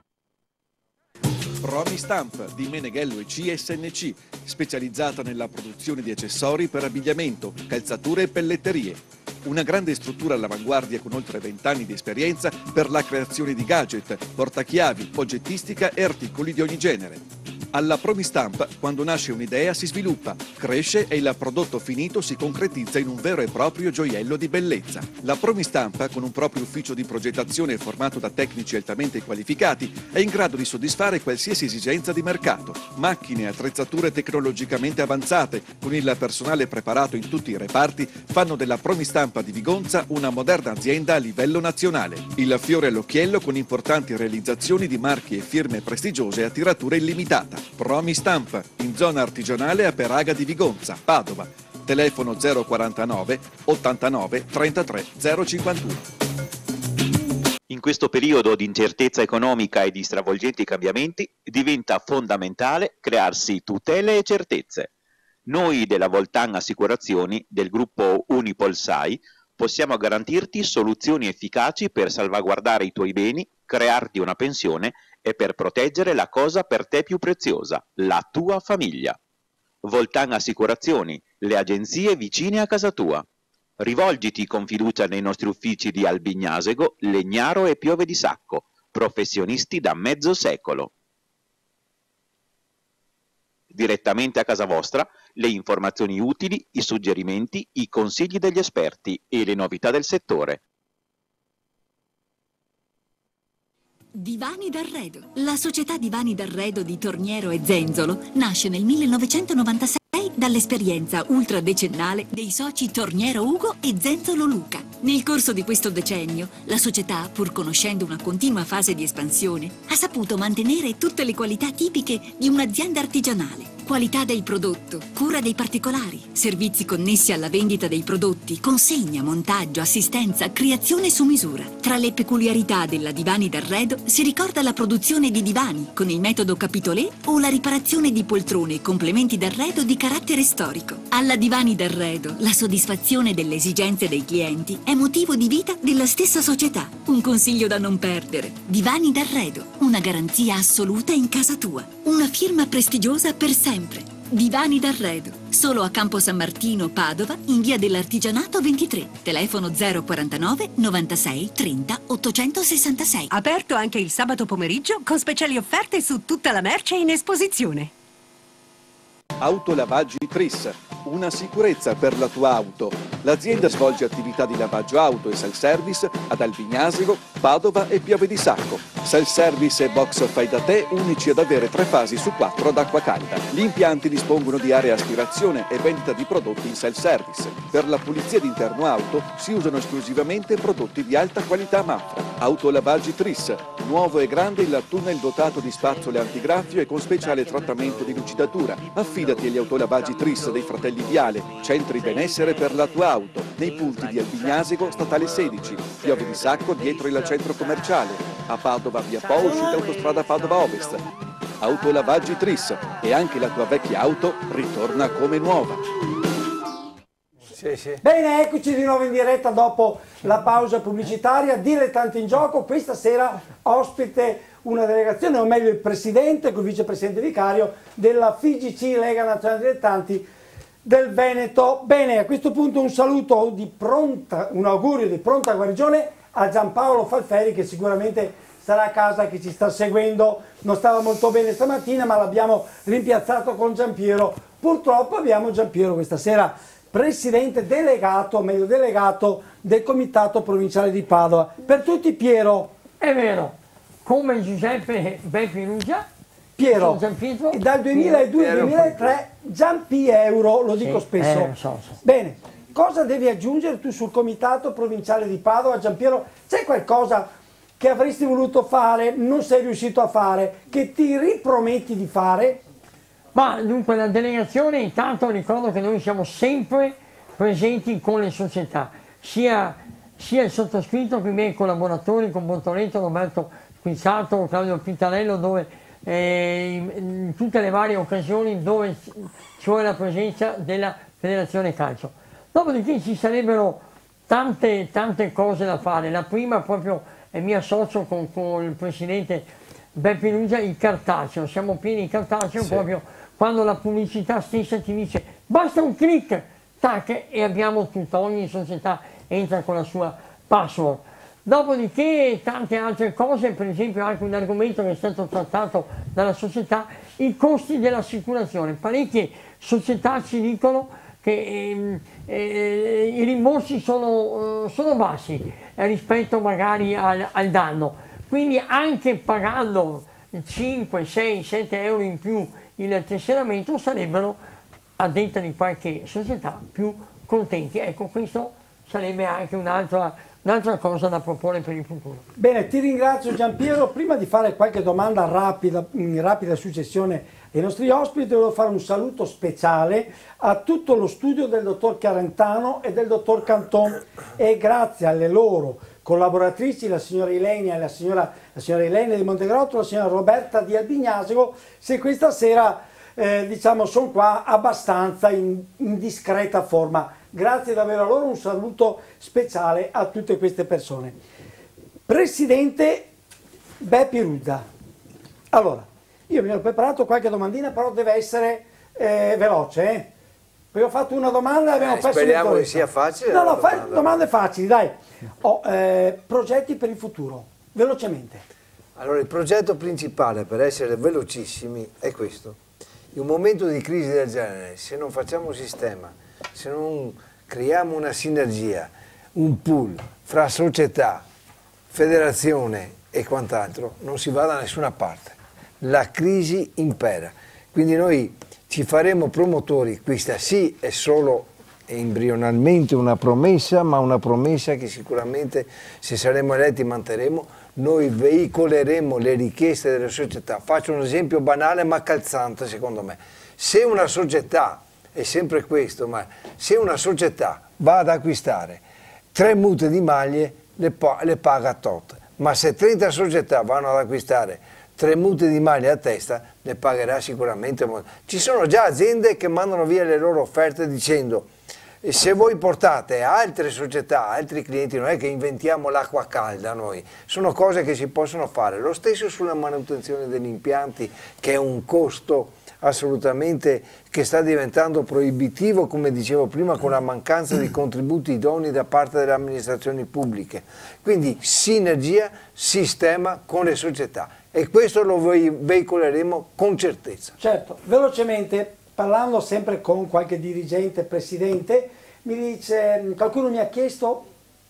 Promi Stamp di Meneghello e CSNC, specializzata nella produzione di accessori per abbigliamento, calzature e pelletterie. Una grande struttura all'avanguardia con oltre 20 anni di esperienza per la creazione di gadget, portachiavi, oggettistica e articoli di ogni genere. Alla Promistamp, quando nasce un'idea, si sviluppa, cresce e il prodotto finito si concretizza in un vero e proprio gioiello di bellezza. La Promistamp, con un proprio ufficio di progettazione formato da tecnici altamente qualificati, è in grado di soddisfare qualsiasi esigenza di mercato. Macchine e attrezzature tecnologicamente avanzate, con il personale preparato in tutti i reparti, fanno della Promistamp di Vigonza una moderna azienda a livello nazionale. Il fiore all'occhiello con importanti realizzazioni di marchi e firme prestigiose a tiratura illimitata. Promistamp, in zona artigianale a Peraga di Vigonza, Padova. Telefono 049 89 33 051. In questo periodo di incertezza economica e di stravolgenti cambiamenti diventa fondamentale crearsi tutele e certezze. Noi della Voltan Assicurazioni, del gruppo Unipol SAI, possiamo garantirti soluzioni efficaci per salvaguardare i tuoi beni, crearti una pensione e per proteggere la cosa per te più preziosa, la tua famiglia. Voltan Assicurazioni, le agenzie vicine a casa tua. Rivolgiti con fiducia nei nostri uffici di Albignasego, Legnaro e Piove di Sacco, professionisti da mezzo secolo. Direttamente a casa vostra, le informazioni utili, i suggerimenti, i consigli degli esperti e le novità del settore. Divani d'Arredo. La società Divani d'Arredo di Torniero e Zenzolo nasce nel 1996 dall'esperienza ultradecennale dei soci Torniero Ugo e Zenzolo Luca. Nel corso di questo decennio, la società, pur conoscendo una continua fase di espansione, ha saputo mantenere tutte le qualità tipiche di un'azienda artigianale. Qualità del prodotto, cura dei particolari, servizi connessi alla vendita dei prodotti, consegna, montaggio, assistenza, creazione su misura. Tra le peculiarità della Divani d'Arredo si ricorda la produzione di divani con il metodo Capitolé o la riparazione di poltrone e complementi d'arredo di carattere storico. Alla Divani d'Arredo la soddisfazione delle esigenze dei clienti è motivo di vita della stessa società. Un consiglio da non perdere. Divani d'Arredo, una garanzia assoluta in casa tua. Una firma prestigiosa per sempre. Divani d'Arredo, solo a Campo San Martino, Padova, in via dell'Artigianato 23. Telefono 049 96 30 866. Aperto anche il sabato pomeriggio con speciali offerte su tutta la merce in esposizione. Autolavaggi Tris, una sicurezza per la tua auto. L'azienda svolge attività di lavaggio auto e self-service ad Albignasego, Padova e Piove di Sacco. Self-service e box fai da te, unici ad avere 3 fasi su 4 ad acqua calda. Gli impianti dispongono di area aspirazione e vendita di prodotti in self-service. Per la pulizia d'interno auto si usano esclusivamente prodotti di alta qualità Mafra. Autolavaggi Tris, nuovo e grande il tunnel dotato di spazzole antigraffio e con speciale trattamento di lucidatura. Affidati agli autolavaggi Tris dei fratelli Viale, centri benessere per la tua auto, nei punti di Albignasego, statale 16, Piove di Sacco dietro il centro commerciale, a Padova via Po, uscita autostrada Padova Ovest. Autolavaggi Tris, e anche la tua vecchia auto ritorna come nuova. Sì, sì. Bene, eccoci di nuovo in diretta dopo la pausa pubblicitaria. Dilettanti in gioco, questa sera ospite una delegazione, o meglio il presidente con il vicepresidente vicario della FIGC, Lega Nazionale Dilettanti del Veneto. Bene, a questo punto un saluto di pronta, un augurio di pronta guarigione a Giampaolo Falferi, che sicuramente sarà a casa, che ci sta seguendo. Non stava molto bene stamattina, ma l'abbiamo rimpiazzato con Giampiero. Purtroppo abbiamo Giampiero questa sera presidente delegato, o meglio delegato del comitato provinciale di Padova. Per tutti Piero. È vero, come Giuseppe Bepirugia, Piero, Gianpietro, e dal 2002-2003 Giampiero, lo dico spesso. So. Bene, cosa devi aggiungere tu sul comitato provinciale di Padova, Giampiero? C'è qualcosa che avresti voluto fare, non sei riuscito a fare, che ti riprometti di fare? Ma dunque la delegazione, intanto ricordo che noi siamo sempre presenti con le società, sia il sottoscritto con i miei collaboratori, con Bortoletto, Roberto Quizzato, Claudio Pintarello, dove in tutte le varie occasioni dove c'è la presenza della Federazione Calcio. Dopodiché ci sarebbero tante cose da fare. La prima proprio è mi associo con il presidente Beppe Lugia, il cartaceo. Siamo pieni di cartaceo, sì. Proprio quando la pubblicità stessa ti dice basta un click, tac, e abbiamo tutto, ogni società entra con la sua password. Dopodiché tante altre cose, per esempio anche un argomento che è stato trattato dalla società, i costi dell'assicurazione. Parecchie società ci dicono che i rimborsi sono bassi rispetto magari al danno, quindi anche pagando 5, 6, 7 euro in più il tesseramento sarebbero, a detta di qualche società, più contenti. Ecco, questo sarebbe anche un'altra cosa da proporre per il futuro. Bene, ti ringrazio Giampiero. Prima di fare qualche domanda rapida, in rapida successione ai nostri ospiti, devo fare un saluto speciale a tutto lo studio del dottor Chiarentano e del dottor Canton, e grazie alle loro collaboratrici, la signora Ilenia e la signora Ilenia di Montegrotto, la signora Roberta di Albignasego, se questa sera diciamo sono qua abbastanza in discreta forma. grazie davvero a loro, un saluto speciale a tutte queste persone. Presidente Beppi Ruzza, allora, io mi ero preparato qualche domandina, però deve essere veloce, Poi ho fatto una domanda e abbiamo perso. Speriamo che sia facile. No, fai domande facili, dai. Progetti per il futuro, velocemente. Allora, il progetto principale, per essere velocissimi, è questo. In un momento di crisi del genere, se non facciamo un sistema, se non creiamo una sinergia, un pool fra società, federazione e quant'altro, non si va da nessuna parte. La crisi impera. Quindi noi ci faremo promotori, questa sì è solo embrionalmente una promessa, ma una promessa che sicuramente, se saremo eletti, manterremo. Noi veicoleremo le richieste delle società. Faccio un esempio banale ma calzante secondo me. Se una società, è sempre questo, ma se una società va ad acquistare 3 mute di maglie, le paga tot. Ma se 30 società vanno ad acquistare 3 mute di maglie a testa, ne pagherà sicuramente molto. Ci sono già aziende che mandano via le loro offerte dicendo: se voi portate altre società, altri clienti, non è che inventiamo l'acqua calda noi, sono cose che si possono fare. Lo stesso sulla manutenzione degli impianti, che è un costo assolutamente che sta diventando proibitivo, come dicevo prima, con la mancanza di contributi idonei da parte delle amministrazioni pubbliche. Quindi sinergia, sistema con le società, e questo lo veicoleremo con certezza. Certo, velocemente, parlando sempre con qualche dirigente, presidente, mi dice, qualcuno mi ha chiesto,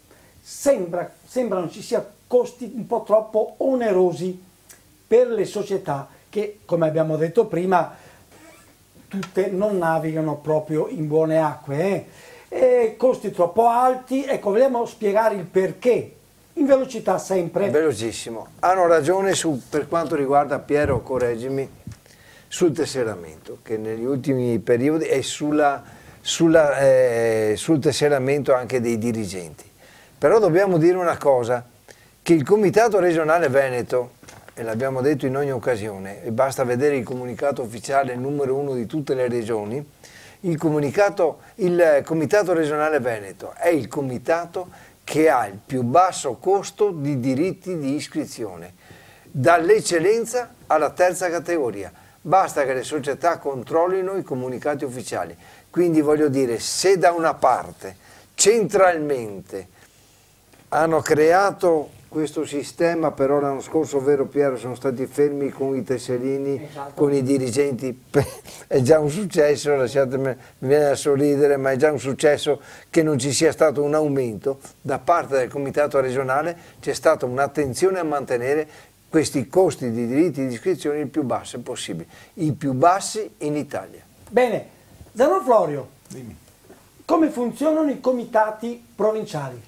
sembrano ci sia costi un po' troppo onerosi per le società che, come abbiamo detto prima, tutte non navigano proprio in buone acque. E costi troppo alti, ecco, vogliamo spiegare il perché, in velocità sempre. Velocissimo. Hanno ragione per quanto riguarda, Piero, correggimi, sul tesseramento, che negli ultimi periodi è sul tesseramento anche dei dirigenti. Però dobbiamo dire una cosa, che il Comitato Regionale Veneto, e l'abbiamo detto in ogni occasione, e basta vedere il comunicato ufficiale numero 1 di tutte le regioni, il Comitato Regionale Veneto è il comitato che ha il più basso costo di diritti di iscrizione, dall'eccellenza alla terza categoria. Basta che le società controllino i comunicati ufficiali. Quindi voglio dire, se da una parte centralmente hanno creato questo sistema, però l'anno scorso, vero Piero, sono stati fermi con i tesserini, esatto, con i dirigenti, è già un successo, lasciatemi, mi viene da sorridere, ma è già un successo che non ci sia stato un aumento. Da parte del comitato regionale c'è stata un'attenzione a mantenere questi costi di diritti di iscrizione il più bassi possibili, i più bassi in Italia. Bene, Zano Florio, dimmi, come funzionano i comitati provinciali?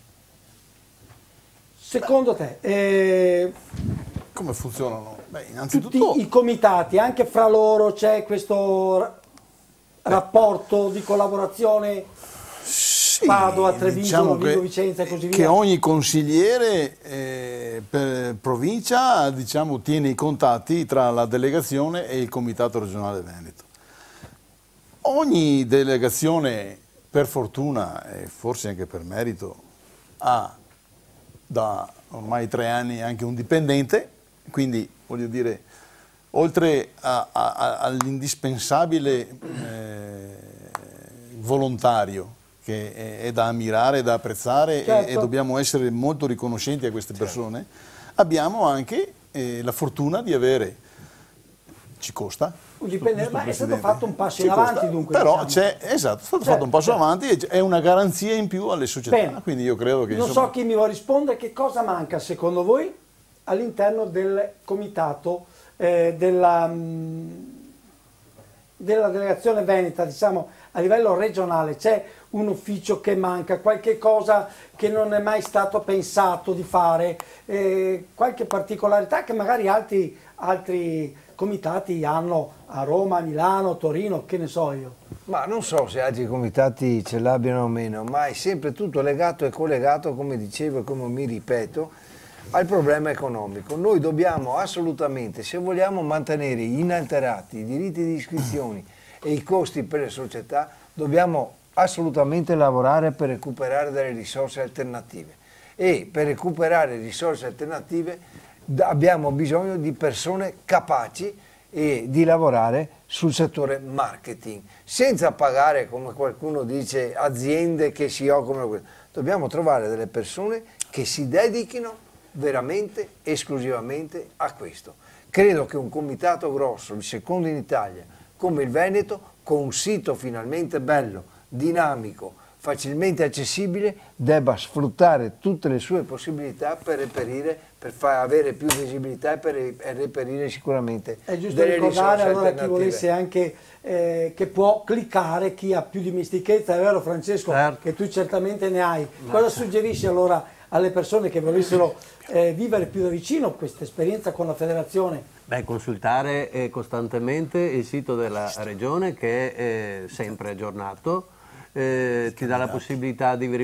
Secondo te? Come funzionano? Beh, innanzitutto, tutti i comitati, anche fra loro c'è questo rapporto di collaborazione? sì, Padova, Treviso, diciamo Rovigo, Vicenza e così via? Che ogni consigliere per provincia, diciamo, tiene i contatti tra la delegazione e il Comitato Regionale Veneto. Ogni delegazione, per fortuna e forse anche per merito, ha da ormai 3 anni anche un dipendente, quindi voglio dire, oltre all'indispensabile volontario, che è da ammirare, da apprezzare, certo, e dobbiamo essere molto riconoscenti a queste persone, abbiamo anche la fortuna di avere, ci costa, ma è stato fatto un passo in avanti, dunque. Però diciamo, esatto, è stato fatto un passo avanti, e è una garanzia in più alle società. Bene. Quindi io credo che, non insomma, so chi mi vuole rispondere, che cosa manca secondo voi all'interno del comitato della delegazione veneta, diciamo a livello regionale? C'è un ufficio che manca, qualche cosa che non è mai stato pensato di fare, qualche particolarità che magari altri comitati hanno a Roma, Milano, Torino, che ne so io? Ma non so se altri comitati ce l'abbiano o meno, ma è sempre tutto legato e collegato, come dicevo e come mi ripeto, al problema economico. Noi dobbiamo assolutamente, se vogliamo mantenere inalterati i diritti di iscrizioni e i costi per le società, dobbiamo assolutamente lavorare per recuperare delle risorse alternative, e per recuperare risorse alternative abbiamo bisogno di persone capaci e di lavorare sul settore marketing, senza pagare, come qualcuno dice, aziende che si occupano di questo. Dobbiamo trovare delle persone che si dedichino veramente, esclusivamente a questo. Credo che un comitato grosso, il secondo in Italia, come il Veneto, con un sito finalmente bello, dinamico, facilmente accessibile, debba sfruttare tutte le sue possibilità per reperire, per avere più visibilità e per reperire sicuramente è giusto delle ricordare risorse allora chi alternative. volesse anche che può cliccare, chi ha più dimestichezza, è vero Francesco, certo, che tu certamente ne hai. Cosa suggerisci allora alle persone che volessero vivere più da vicino questa esperienza con la federazione? Beh, consultare costantemente il sito della regione, che è sempre aggiornato, ti dà la possibilità di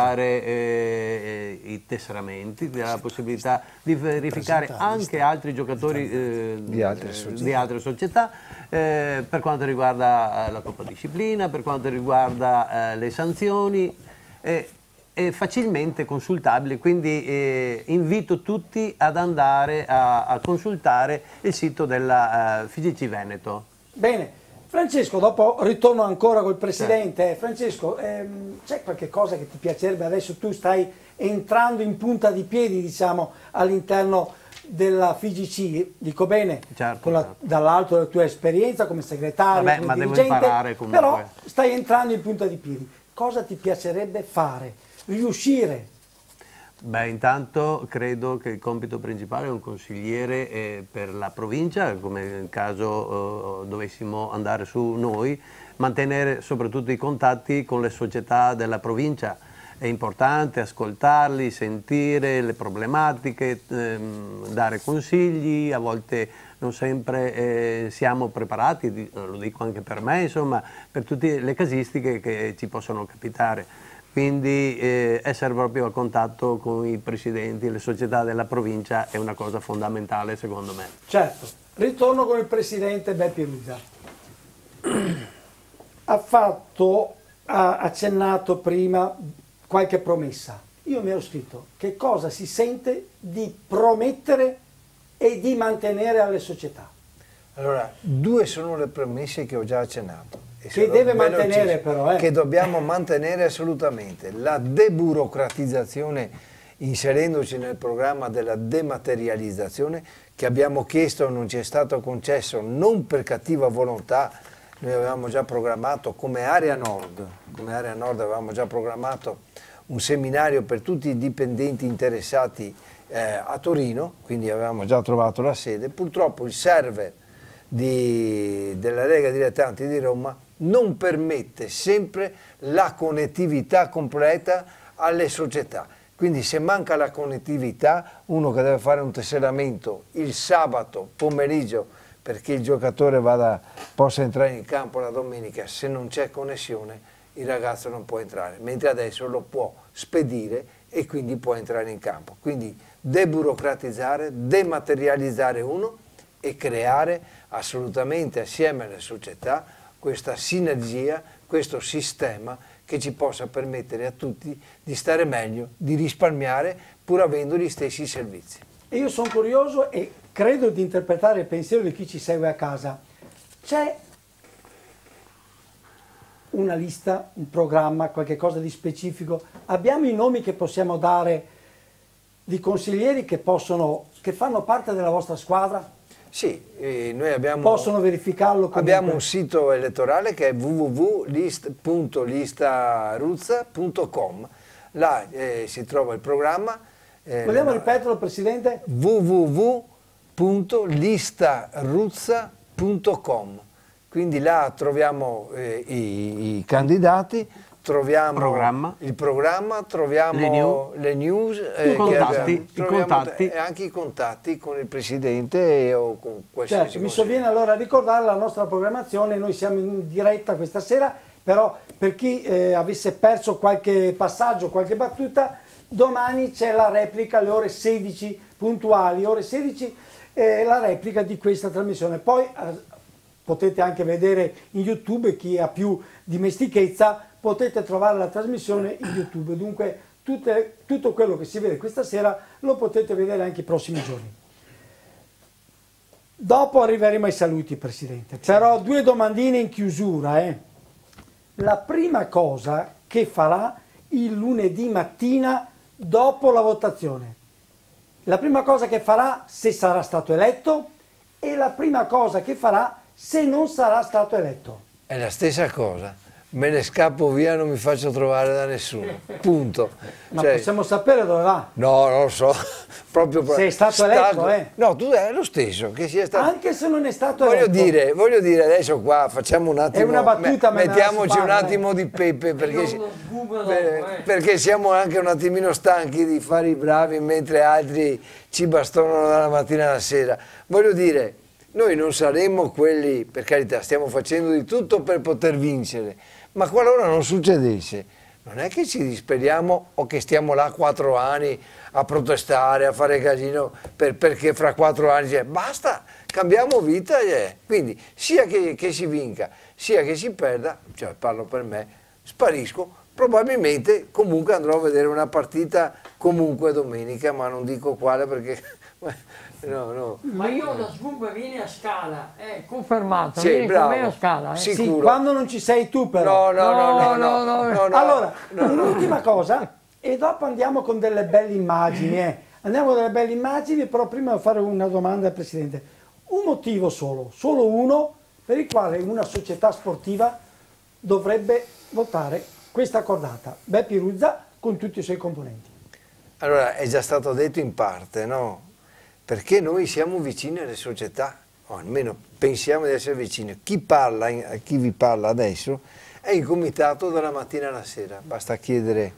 verificare i tesseramenti, ti dà la possibilità di verificare anche altri giocatori di altre società, per quanto riguarda la Coppa Disciplina, per quanto riguarda le sanzioni, è facilmente consultabile, quindi invito tutti ad andare a consultare il sito della FIGC Veneto. Bene. Francesco, dopo ritorno ancora col Presidente. Certo. Francesco, c'è qualche cosa che ti piacerebbe? Adesso tu stai entrando in punta di piedi, diciamo, all'interno della FIGC, dico bene, certo, dall'alto della tua esperienza come segretario, vabbè, come ma dirigente, devo imparare comunque. Però stai entrando in punta di piedi. Cosa ti piacerebbe fare? Riuscire? Beh, intanto credo che il compito principale è un consigliere per la provincia, come nel caso dovessimo andare su noi, mantenere soprattutto i contatti con le società della provincia. È importante ascoltarli, sentire le problematiche, dare consigli, a volte non sempre siamo preparati, lo dico anche per me, insomma, per tutte le casistiche che ci possono capitare. Quindi essere proprio a contatto con i presidenti e le società della provincia è una cosa fondamentale secondo me. Certo, ritorno con il Presidente Beppe Rusa. Ha accennato prima qualche promessa. Io mi ero scritto che cosa si sente di promettere e di mantenere alle società. Allora, due sono le premesse che ho già accennato. Che deve mantenere però. Che dobbiamo mantenere assolutamente. La deburocratizzazione, inserendoci nel programma della dematerializzazione, che abbiamo chiesto e non ci è stato concesso, non per cattiva volontà. Noi avevamo già programmato come Area Nord avevamo già programmato un seminario per tutti i dipendenti interessati a Torino, quindi avevamo già trovato la sede. Purtroppo il server della Lega Dilettanti di Roma non permette sempre la connettività completa alle società. Quindi se manca la connettività, uno che deve fare un tesseramento il sabato pomeriggio perché il giocatore possa entrare in campo la domenica, se non c'è connessione il ragazzo non può entrare, mentre adesso lo può spedire e quindi può entrare in campo. Quindi deburocratizzare, dematerializzare uno e creare assolutamente assieme alle società questa sinergia, questo sistema che ci possa permettere a tutti di stare meglio, di risparmiare pur avendo gli stessi servizi. E io sono curioso e credo di interpretare il pensiero di chi ci segue a casa. C'è una lista, un programma, qualche cosa di specifico? Abbiamo i nomi che possiamo dare di consiglieri che fanno parte della vostra squadra? Sì, noi abbiamo... Possono verificarlo comunque. Abbiamo un sito elettorale che è www.listaruzza.com. Là si trova il programma. Vogliamo ripeterlo, Presidente? www.listaruzza.com. Quindi là troviamo i candidati, troviamo il programma, troviamo le news, i contatti, e anche i contatti con il Presidente o con qualsiasi Certo, mi sovviene allora ricordare la nostra programmazione. Noi siamo in diretta questa sera, però per chi avesse perso qualche passaggio, qualche battuta, domani c'è la replica alle ore 16 puntuali, ore 16 la replica di questa trasmissione. Poi potete anche vedere in YouTube, chi ha più dimestichezza potete trovare la trasmissione in YouTube. Dunque tutto quello che si vede questa sera lo potete vedere anche i prossimi giorni. Dopo arriveremo ai saluti, Presidente. Però due domandine in chiusura. La prima cosa che farà il lunedì mattina dopo la votazione. La prima cosa che farà se sarà stato eletto e la prima cosa che farà se non sarà stato eletto. È la stessa cosa. Me ne scappo via, non mi faccio trovare da nessuno. Punto. Ma possiamo sapere dove va? No, non lo so. Proprio se è stato eletto, No, tu è lo stesso, che sia stato. Anche se non è stato voglio eletto. Voglio dire, adesso qua facciamo un attimo. È una battuta, mettiamoci un attimo di pepe, perché siamo anche un attimino stanchi di fare i bravi mentre altri ci bastonano dalla mattina alla sera. Voglio dire, noi non saremmo quelli, per carità, stiamo facendo di tutto per poter vincere, ma qualora non succedesse, non è che ci disperiamo o che stiamo là 4 anni a protestare, a fare casino, perché fra 4 anni basta, cambiamo vita. Quindi sia che si vinca, sia che si perda, cioè parlo per me, sparisco, probabilmente comunque andrò a vedere una partita comunque domenica, ma non dico quale perché... No. Ma io la SGUB viene a Scala, è confermato, sì, viene bravo, con me a Scala. Sì, quando non ci sei tu però. No. Allora, l'ultima cosa, e dopo andiamo con delle belle immagini. Andiamo con delle belle immagini, però prima devo fare una domanda al Presidente. Un motivo solo uno, per il quale una società sportiva dovrebbe votare questa cordata. Beppe Ruzza con tutti i suoi componenti. Allora, è già stato detto in parte, no? Perché noi siamo vicini alle società, o almeno pensiamo di essere vicini. Chi vi parla adesso è in comitato dalla mattina alla sera, basta chiedere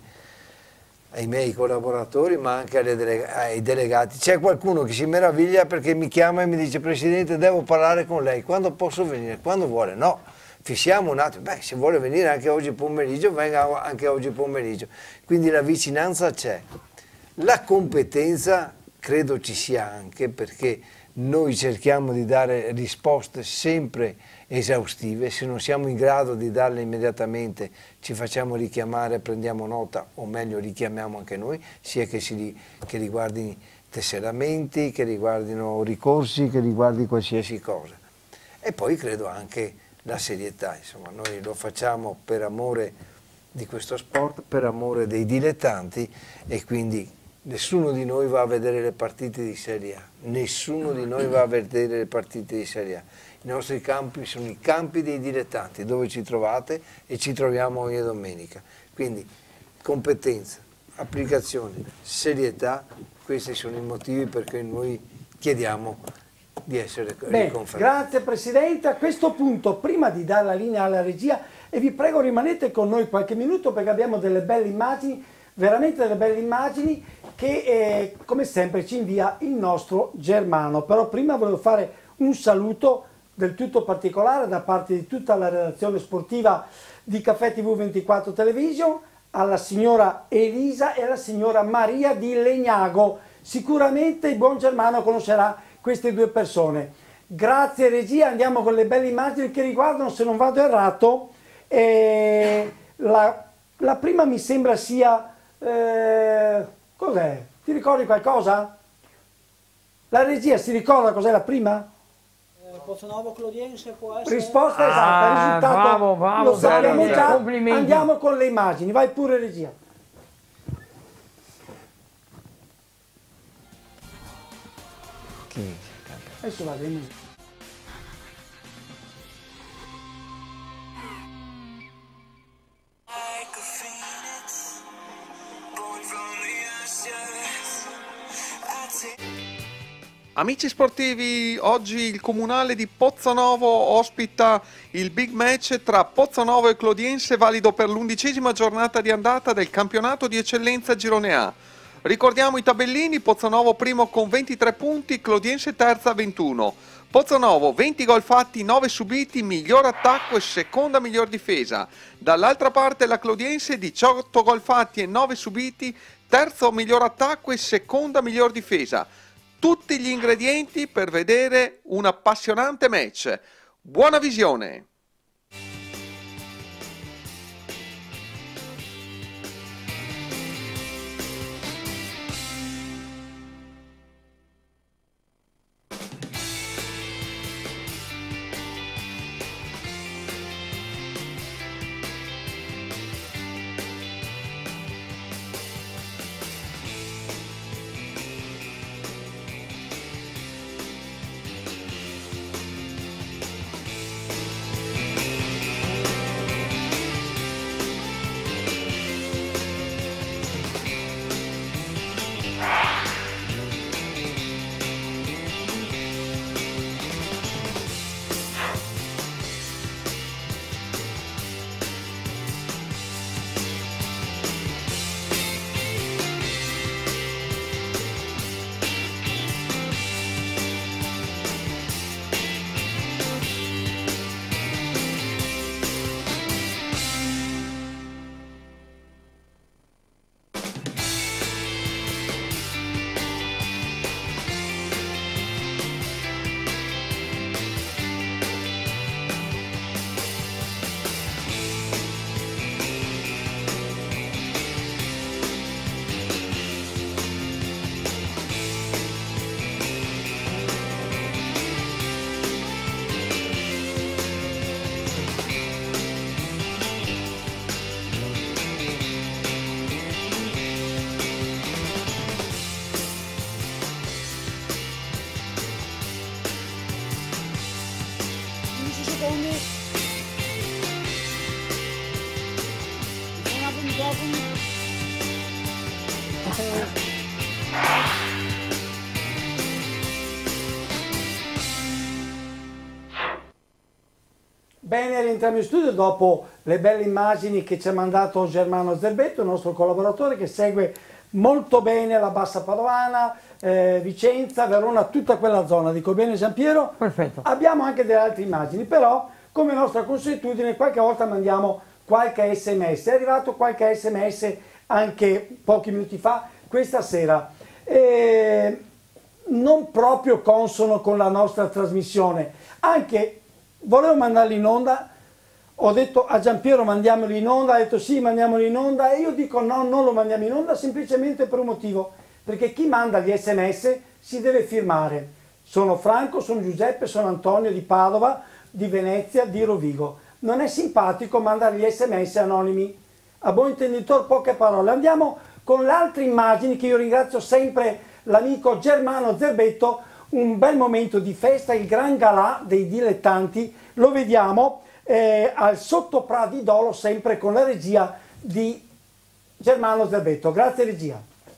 ai miei collaboratori ma anche ai delegati. C'è qualcuno che si meraviglia perché mi chiama e mi dice: Presidente, devo parlare con lei, quando posso venire? Quando vuole? No, fissiamo un attimo, se vuole venire anche oggi pomeriggio, venga anche oggi pomeriggio. Quindi la vicinanza c'è. La competenza credo ci sia anche, perché noi cerchiamo di dare risposte sempre esaustive. Se non siamo in grado di darle immediatamente ci facciamo richiamare, prendiamo nota, o meglio richiamiamo anche noi, sia che riguardi tesseramenti, che riguardino ricorsi, che riguardi qualsiasi cosa. E poi credo anche la serietà, insomma, noi lo facciamo per amore di questo sport, per amore dei dilettanti, e quindi nessuno di noi va a vedere le partite di Serie A, nessuno di noi va a vedere le partite di Serie A. I nostri campi sono i campi dei dilettanti, dove ci trovate e ci troviamo ogni domenica. Quindi competenza, applicazione, serietà, questi sono i motivi per cui noi chiediamo di essere riconfermati. Grazie Presidente. A questo punto, prima di dare la linea alla regia, e vi prego rimanete con noi qualche minuto perché abbiamo delle belle immagini, veramente delle belle immagini che come sempre ci invia il nostro Germano. Però prima volevo fare un saluto del tutto particolare da parte di tutta la redazione sportiva di Caffè TV 24 Television alla signora Elisa e alla signora Maria di Legnago. Sicuramente il buon Germano conoscerà queste due persone. Grazie regia, andiamo con le belle immagini che riguardano, se non vado errato, la prima mi sembra sia... cos'è? Ti ricordi qualcosa? La regia si ricorda cos'è la prima? Pozzonovo Clodiense può essere... Risposta esatta, risultato bravo, lo sappiamo già. Complimenti. Andiamo con le immagini, vai pure regia. Adesso vado in... Amici sportivi, oggi il comunale di Pozzonovo ospita il big match tra Pozzonovo e Clodiense, valido per l'11ª giornata di andata del campionato di eccellenza Girone A. Ricordiamo i tabellini: Pozzonovo primo con 23 punti, Clodiense terza 21. Pozzonovo 20 gol fatti, 9 subiti, miglior attacco e seconda miglior difesa. Dall'altra parte la Clodiense 18 gol fatti e 9 subiti, terzo miglior attacco e seconda miglior difesa. Tutti gli ingredienti per vedere un appassionante match. Buona visione! secondi. Non apro il microfono. Bene, rientriamo in studio dopo le belle immagini che ci ha mandato Germano Zerbetto, il nostro collaboratore che segue molto bene la Bassa Padovana, Vicenza, Verona, tutta quella zona. Dico bene Giampiero? Perfetto. Abbiamo anche delle altre immagini, però come nostra consuetudine qualche volta mandiamo qualche sms. È arrivato qualche sms anche pochi minuti fa, questa sera. Non proprio consono con la nostra trasmissione, anche volevo mandarli in onda, ho detto a Giampiero mandiamoli in onda, ha detto sì mandiamoli in onda e io dico no, non lo mandiamo in onda semplicemente per un motivo, perché chi manda gli sms si deve firmare. Sono Franco, sono Giuseppe, sono Antonio di Padova, di Venezia, di Rovigo. Non è simpatico mandare gli sms anonimi. A buon intenditor poche parole. Andiamo con le altre immagini che io ringrazio sempre l'amico Germano Zerbetto. Un bel momento di festa, il gran galà dei dilettanti, lo vediamo al Sottopra di Dolo, sempre con la regia di Germano Zerbetto. Grazie regia.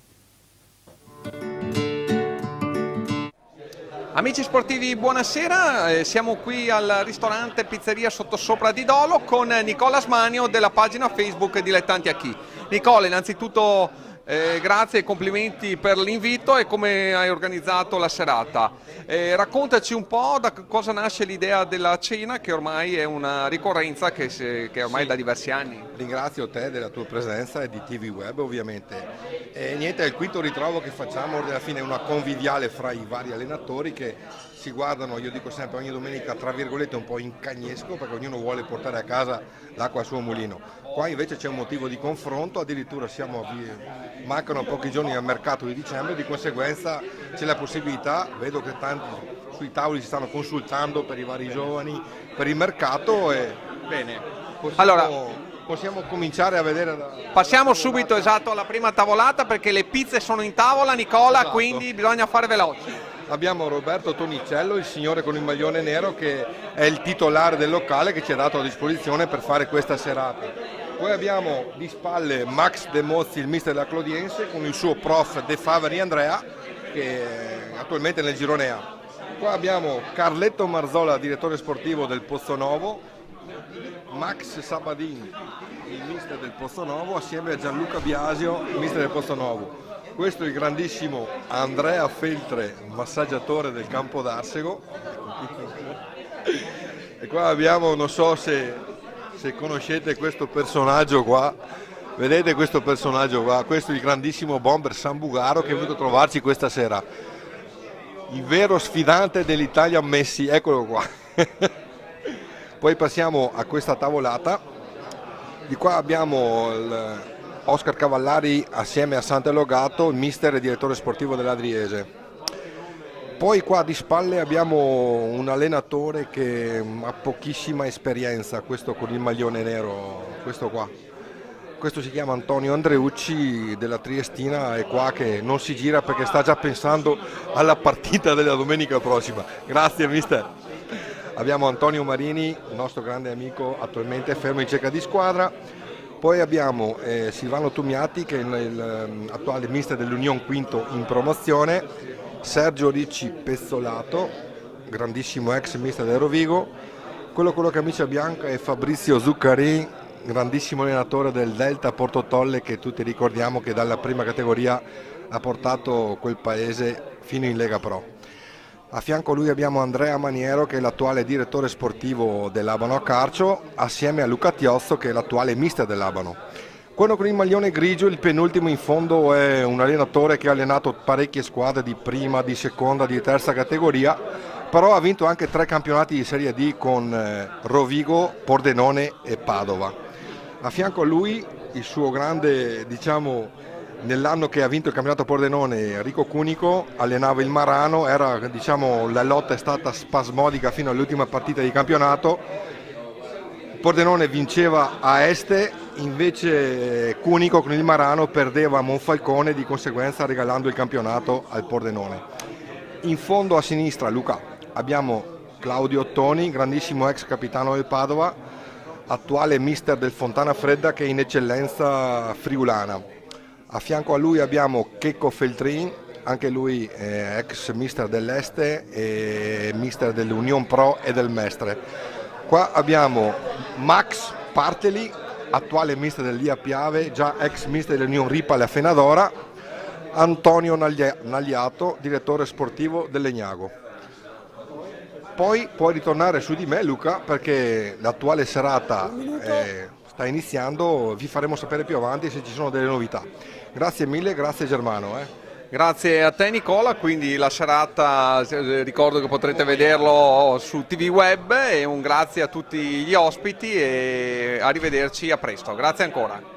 Amici sportivi, buonasera, siamo qui al ristorante Pizzeria Sottosopra di Dolo con Nicola Smanio della pagina Facebook Dilettanti a Chi. Nicola, innanzitutto grazie e complimenti per l'invito e come hai organizzato la serata. Raccontaci un po' da cosa nasce l'idea della cena, che ormai è una ricorrenza che ormai è da diversi anni. Ringrazio te della tua presenza e di TV Web ovviamente. Niente, è il quinto ritrovo che facciamo, alla fine è una conviviale fra i vari allenatori che si guardano, io dico sempre ogni domenica tra virgolette un po' in cagnesco perché ognuno vuole portare a casa l'acqua al suo mulino. Qua invece c'è un motivo di confronto, addirittura mancano pochi giorni al mercato di dicembre, di conseguenza c'è la possibilità, vedo che tanti sui tavoli si stanno consultando per i vari giovani, per il mercato e bene. Possiamo cominciare a vedere. Passiamo subito alla prima tavolata perché le pizze sono in tavola, Nicola, esatto. Quindi bisogna fare veloci. Abbiamo Roberto Tonicello, il signore con il maglione nero che è il titolare del locale che ci ha dato a disposizione per fare questa serata. Poi abbiamo di spalle Max De Mozzi, il mister della Clodiense, con il suo prof De Faveri Andrea, che è attualmente nel girone A. Qua abbiamo Carletto Marzola, direttore sportivo del Pozzonovo, Max Sabadin, il mister del Pozzonovo, assieme a Gianluca Biasio, il mister del Pozzonovo. Questo è il grandissimo Andrea Feltre, massaggiatore del Campo d'Arsego. E qua abbiamo, non so se conoscete questo personaggio qua, vedete questo personaggio qua, questo è il grandissimo bomber Sambugaro che è venuto a trovarci questa sera. Il vero sfidante dell'Italia Messi, eccolo qua. Poi passiamo a questa tavolata, di qua abbiamo Oscar Cavallari assieme a Sant'Elogato, il mister e direttore sportivo dell'Adriese. Poi qua di spalle abbiamo un allenatore che ha pochissima esperienza, questo con il maglione nero, questo qua. Questo si chiama Antonio Andreucci della Triestina, è qua che non si gira perché sta già pensando alla partita della domenica prossima. Grazie mister. Abbiamo Antonio Marini, il nostro grande amico, attualmente fermo in cerca di squadra. Poi abbiamo Silvano Tumiati che è l'attuale mister dell'Union Quinto in promozione, Sergio Ricci Pezzolato, grandissimo ex mister del Rovigo, quello con la camicia bianca è Fabrizio Zuccarin, grandissimo allenatore del Delta Porto Tolle che tutti ricordiamo che dalla prima categoria ha portato quel paese fino in Lega Pro. A fianco a lui abbiamo Andrea Maniero che è l'attuale direttore sportivo dell'Abano a Carcio, assieme a Luca Tiozzo che è l'attuale mister dell'Abano. Quello con il maglione grigio, il penultimo in fondo, è un allenatore che ha allenato parecchie squadre di prima, di seconda, di terza categoria, però ha vinto anche 3 campionati di Serie D con Rovigo, Pordenone e Padova. A fianco a lui il suo grande, nell'anno che ha vinto il campionato Pordenone, Enrico Cunico, allenava il Marano, la lotta è stata spasmodica fino all'ultima partita di campionato. Pordenone vinceva a Este, invece Cunico con il Marano perdeva a Monfalcone, di conseguenza regalando il campionato al Pordenone. In fondo a sinistra, Luca, abbiamo Claudio Ottoni, grandissimo ex capitano del Padova, attuale mister del Fontana Fredda che è in eccellenza friulana. A fianco a lui abbiamo Checco Feltrin, anche lui ex mister dell'Este e mister dell'Union Pro e del Mestre. Qua abbiamo Max Parteli, attuale mister dell'Ia Piave, già ex mister dell'Union Ripale a Fenadora, Antonio Nagliato, direttore sportivo del Legnago. Poi puoi ritornare su di me, Luca, perché l'attuale serata sta iniziando, vi faremo sapere più avanti se ci sono delle novità. Grazie mille, grazie Germano. Grazie a te Nicola, quindi la serata ricordo che potrete vederlo su TV Web e un grazie a tutti gli ospiti e arrivederci a presto, grazie ancora.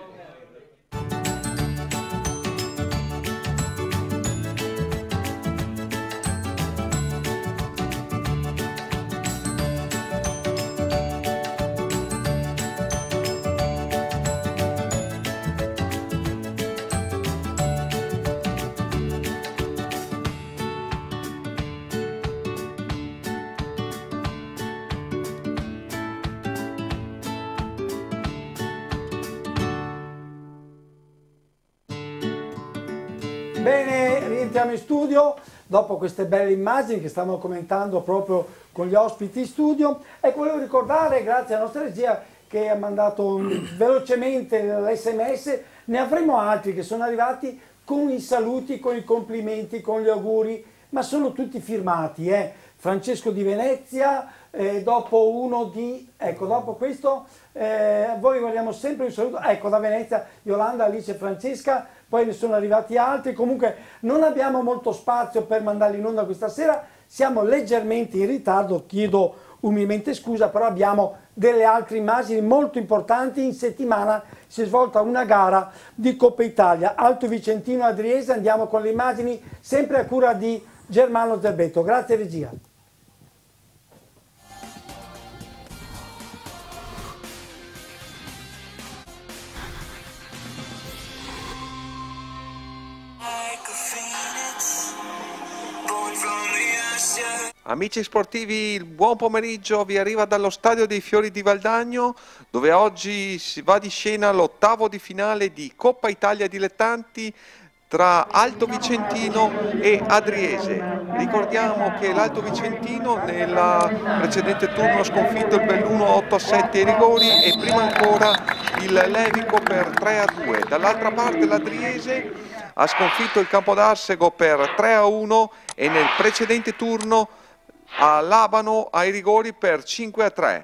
Bene, rientriamo in studio dopo queste belle immagini che stavamo commentando proprio con gli ospiti in studio. E volevo ricordare, grazie alla nostra regia, che ha mandato velocemente l'SMS, ne avremo altri che sono arrivati con i saluti, con i complimenti, con gli auguri, ma sono tutti firmati. Francesco di Venezia, dopo uno di, ecco, dopo questo, voi vogliamo sempre un saluto, ecco, da Venezia, Yolanda, Alice e Francesca, poi ne sono arrivati altri. Comunque non abbiamo molto spazio per mandarli in onda questa sera, siamo leggermente in ritardo, chiedo umilmente scusa, però abbiamo delle altre immagini molto importanti. In settimana si è svolta una gara di Coppa Italia, Alto Vicentino Adriese, andiamo con le immagini sempre a cura di Germano Zerbetto. Grazie regia. Amici sportivi, il buon pomeriggio vi arriva dallo Stadio dei Fiori di Valdagno, dove oggi si va di scena l'ottavo di finale di Coppa Italia Dilettanti tra Alto Vicentino e Adriese. Ricordiamo che l'Alto Vicentino nel precedente turno ha sconfitto il Belluno 8-7 ai rigori e prima ancora il Levico per 3-2. Dall'altra parte l'Adriese ha sconfitto il Campodarsego per 3-1 e nel precedente turno a Labano ai rigori per 5-3.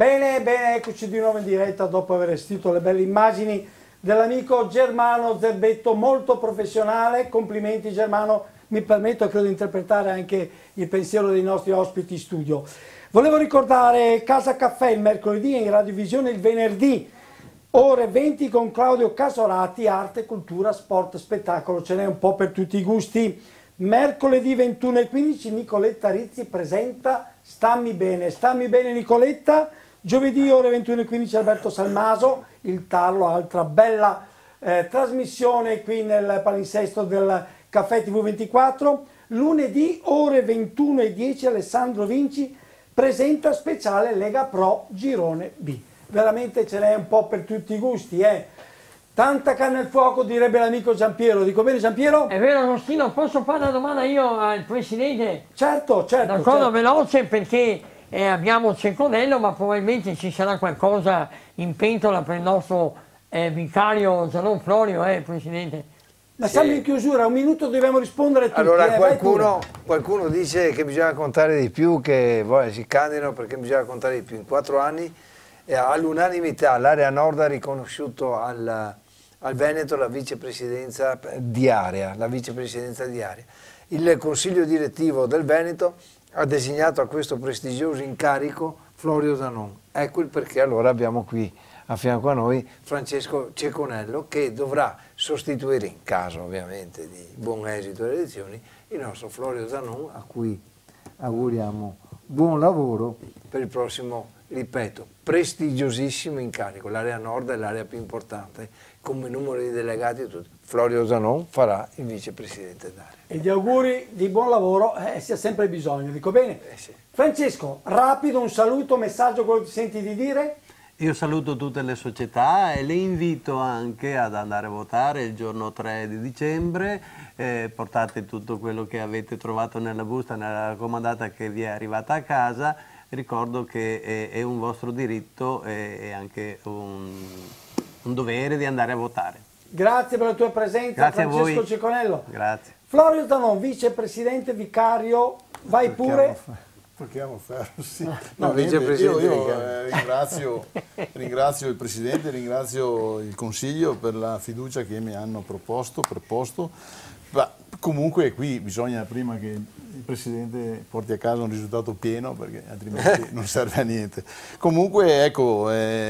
Bene, bene, eccoci di nuovo in diretta dopo aver assistito le belle immagini dell'amico Germano Zerbetto, molto professionale. Complimenti Germano, mi permetto credo di interpretare anche il pensiero dei nostri ospiti in studio. Volevo ricordare Casa Caffè il mercoledì e in radiovisione il venerdì, ore 20 con Claudio Casorati, arte, cultura, sport, spettacolo, ce n'è un po' per tutti i gusti. Mercoledì 21:15 Nicoletta Rizzi presenta Stammi bene Nicoletta. Giovedì ore 21:15 Alberto Salmaso, il Tarlo, altra bella trasmissione qui nel palinsesto del Caffè TV24. Lunedì ore 21:10 Alessandro Vinci presenta speciale Lega Pro Girone B. Veramente ce n'è un po' per tutti i gusti, Tanta carne al fuoco, direbbe l'amico Giampiero. Dico bene Giampiero? È vero Agostino, posso fare una domanda io al Presidente? Certo. D'accordo, veloce, perché abbiamo Ceconello, ma probabilmente ci sarà qualcosa in pentola per il nostro vicario Zanon Florio, Presidente? Ma siamo in chiusura, un minuto dobbiamo rispondere tutti. Allora qualcuno dice che bisogna contare di più, che si candidano perché bisogna contare di più. In 4 anni all'unanimità l'area nord ha riconosciuto al Veneto la vicepresidenza di area. Il consiglio direttivo del Veneto ha designato a questo prestigioso incarico Florio Zanon. Ecco il perché allora abbiamo qui a fianco a noi Francesco Ceconello, che dovrà sostituire, in caso ovviamente di buon esito delle elezioni, il nostro Florio Zanon, a cui auguriamo buon lavoro per il prossimo, ripeto, prestigiosissimo incarico. L'area nord è l'area più importante, come numero di delegati e tutto. Florio Zanon farà il vicepresidente d'area. E di auguri di buon lavoro si ha sempre bisogno, dico bene? Sì. Francesco, rapido, un saluto, un messaggio, quello che ti senti di dire? Io saluto tutte le società e le invito anche ad andare a votare il giorno 3 di dicembre, portate tutto quello che avete trovato nella busta, nella raccomandata che vi è arrivata a casa. Ricordo che è un vostro diritto e anche un dovere di andare a votare. Grazie per la tua presenza, Grazie Francesco Ceconello. Grazie. Florio Zanon, vicepresidente vicario, vai pure. Tocchiamo ferro, sì. No, io ringrazio il Presidente, ringrazio il Consiglio per la fiducia che mi hanno preposto. Ma comunque qui bisogna prima che il Presidente porti a casa un risultato pieno, perché altrimenti non serve a niente. Comunque ecco,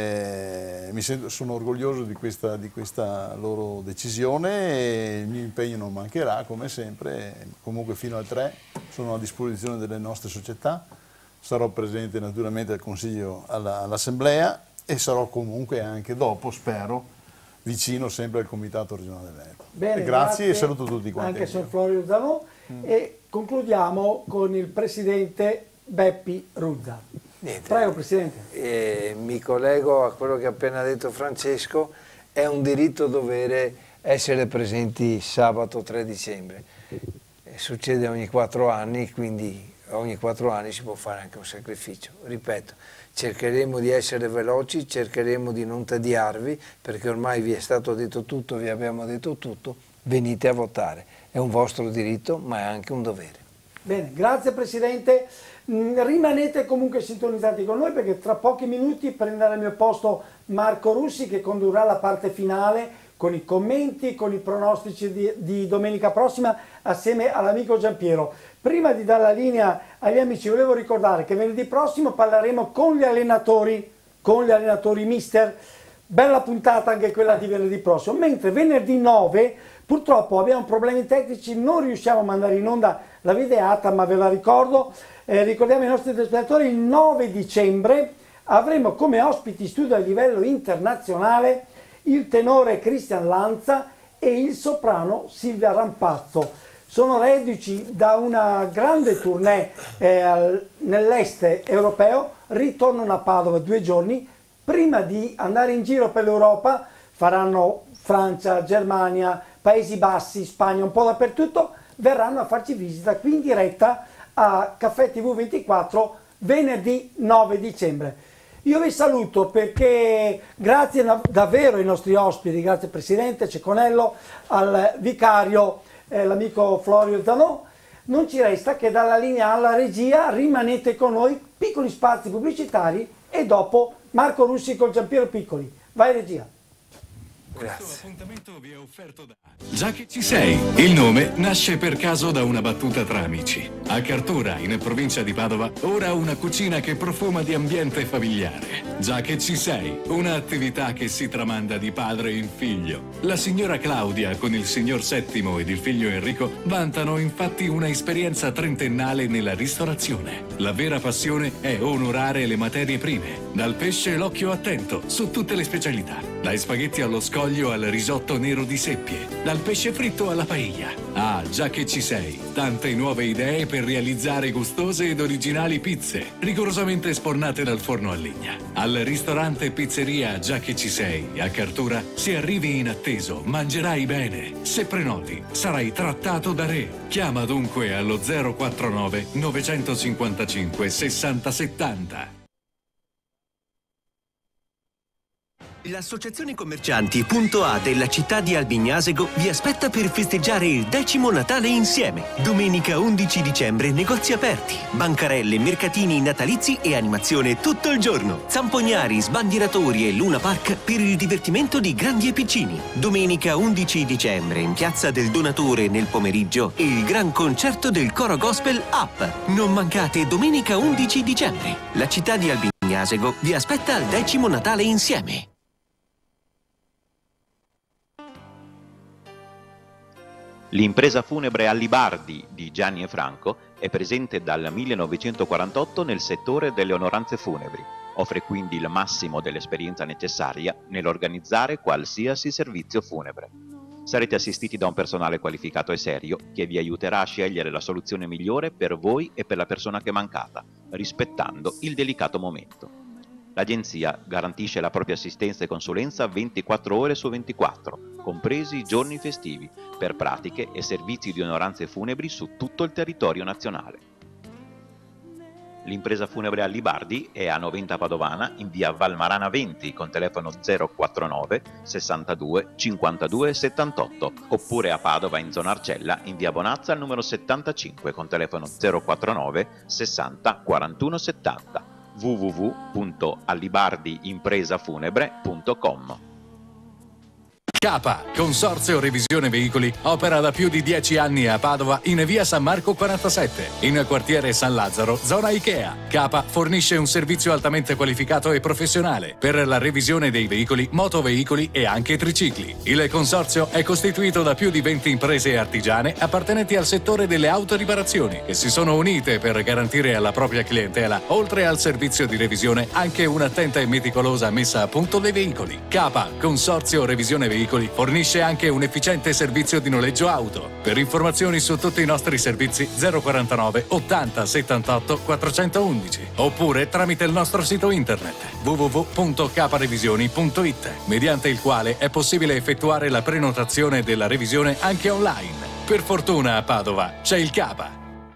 sono orgoglioso di questa loro decisione e il mio impegno non mancherà come sempre. Comunque fino al 3 sono a disposizione delle nostre società, sarò presente naturalmente al Consiglio, all'Assemblea e sarò comunque anche dopo, spero, vicino sempre al Comitato Regionale Veneto. Bene, grazie e saluto tutti quanti. Anche San Florio Zanon. E concludiamo con il Presidente Beppi Ruzza. Niente. Prego Presidente. Mi collego a quello che ha appena detto Francesco, è un diritto dovere essere presenti sabato 3 dicembre. Succede ogni 4 anni, quindi ogni 4 anni si può fare anche un sacrificio. Ripeto, cercheremo di essere veloci, cercheremo di non tediarvi, perché ormai vi è stato detto tutto, vi abbiamo detto tutto, venite a votare. È un vostro diritto, ma è anche un dovere. Bene, grazie Presidente. Rimanete comunque sintonizzati con noi, perché tra pochi minuti prenderà il mio posto Marco Russi, che condurrà la parte finale con i commenti, con i pronostici di domenica prossima, assieme all'amico Giampiero. Prima di dare la linea agli amici, volevo ricordare che venerdì prossimo parleremo con gli allenatori mister. Bella puntata anche quella di venerdì prossimo. Mentre venerdì 9, purtroppo abbiamo problemi tecnici, non riusciamo a mandare in onda la videata, ma ve la ricordo. Ricordiamo ai nostri telespettatori, il 9 dicembre avremo come ospiti studio a livello internazionale il tenore Cristian Lanza e il soprano Silvia Rampazzo. Sono reduci da una grande tournée nell'est europeo, ritornano a Padova 2 giorni, prima di andare in giro per l'Europa, faranno Francia, Germania, Paesi Bassi, Spagna, un po' dappertutto, verranno a farci visita qui in diretta a Caffè TV24 venerdì 9 dicembre. Io vi saluto perché grazie davvero ai nostri ospiti, grazie Presidente Ceconello, al vicario, l'amico Florio Zanon. Non ci resta che dalla linea alla regia, rimanete con noi, piccoli spazi pubblicitari e dopo Marco Russi con Giampiero Piccoli. Vai regia. Questo appuntamento vi è offerto da Già che ci sei. Il nome nasce per caso da una battuta tra amici. A Cartura, in provincia di Padova, ora una cucina che profuma di ambiente familiare. Già che ci sei, un'attività che si tramanda di padre in figlio. La signora Claudia con il signor Settimo ed il figlio Enrico vantano infatti una esperienza trentennale nella ristorazione. La vera passione è onorare le materie prime, dal pesce l'occhio attento su tutte le specialità, dai spaghetti allo scoglio al risotto nero di seppie, dal pesce fritto alla paella. Ah, già che ci sei, tante nuove idee per realizzare gustose ed originali pizze, rigorosamente spornate dal forno a legna. Al ristorante Pizzeria Già che ci sei, a Cartura, se arrivi inatteso, mangerai bene. Se prenoti, sarai trattato da re. Chiama dunque allo 049 955 60 70. L'associazione commercianti Punto A della città di Albignasego vi aspetta per festeggiare il 10° Natale insieme. Domenica 11 dicembre, negozi aperti, bancarelle, mercatini natalizi e animazione tutto il giorno. Zampognari, sbandieratori e Luna Park per il divertimento di grandi e piccini. Domenica 11 dicembre, in Piazza del Donatore nel pomeriggio, il gran concerto del coro gospel Up. Non mancate domenica 11 dicembre. La città di Albignasego vi aspetta al 10° Natale insieme. L'impresa funebre Allibardi di Gianni e Franco è presente dal 1948 nel settore delle onoranze funebri. Offre quindi il massimo dell'esperienza necessaria nell'organizzare qualsiasi servizio funebre. Sarete assistiti da un personale qualificato e serio che vi aiuterà a scegliere la soluzione migliore per voi e per la persona che è mancata, rispettando il delicato momento. L'agenzia garantisce la propria assistenza e consulenza 24 ore su 24, compresi i giorni festivi, per pratiche e servizi di onoranze funebri su tutto il territorio nazionale. L'impresa funebre Allibardi è a Noventa Padovana, in via Valmarana 20, con telefono 049 62 52 78, oppure a Padova in zona Arcella, in via Bonazza al numero 75, con telefono 049 60 41 70. www.allibardiimpresafunebre.com. Capa, Consorzio Revisione Veicoli, opera da più di 10 anni a Padova in via San Marco 47, in quartiere San Lazzaro, zona Ikea. Capa fornisce un servizio altamente qualificato e professionale per la revisione dei veicoli, motoveicoli e anche tricicli. Il consorzio è costituito da più di 20 imprese artigiane appartenenti al settore delle autoriparazioni, che si sono unite per garantire alla propria clientela, oltre al servizio di revisione, anche un'attenta e meticolosa messa a punto dei veicoli. Capa, Consorzio Revisione Veicoli, fornisce anche un efficiente servizio di noleggio auto. Per informazioni su tutti i nostri servizi 049 80 78 411 oppure tramite il nostro sito internet www.caparevisioni.it, mediante il quale è possibile effettuare la prenotazione della revisione anche online. Per fortuna a Padova c'è il Capa.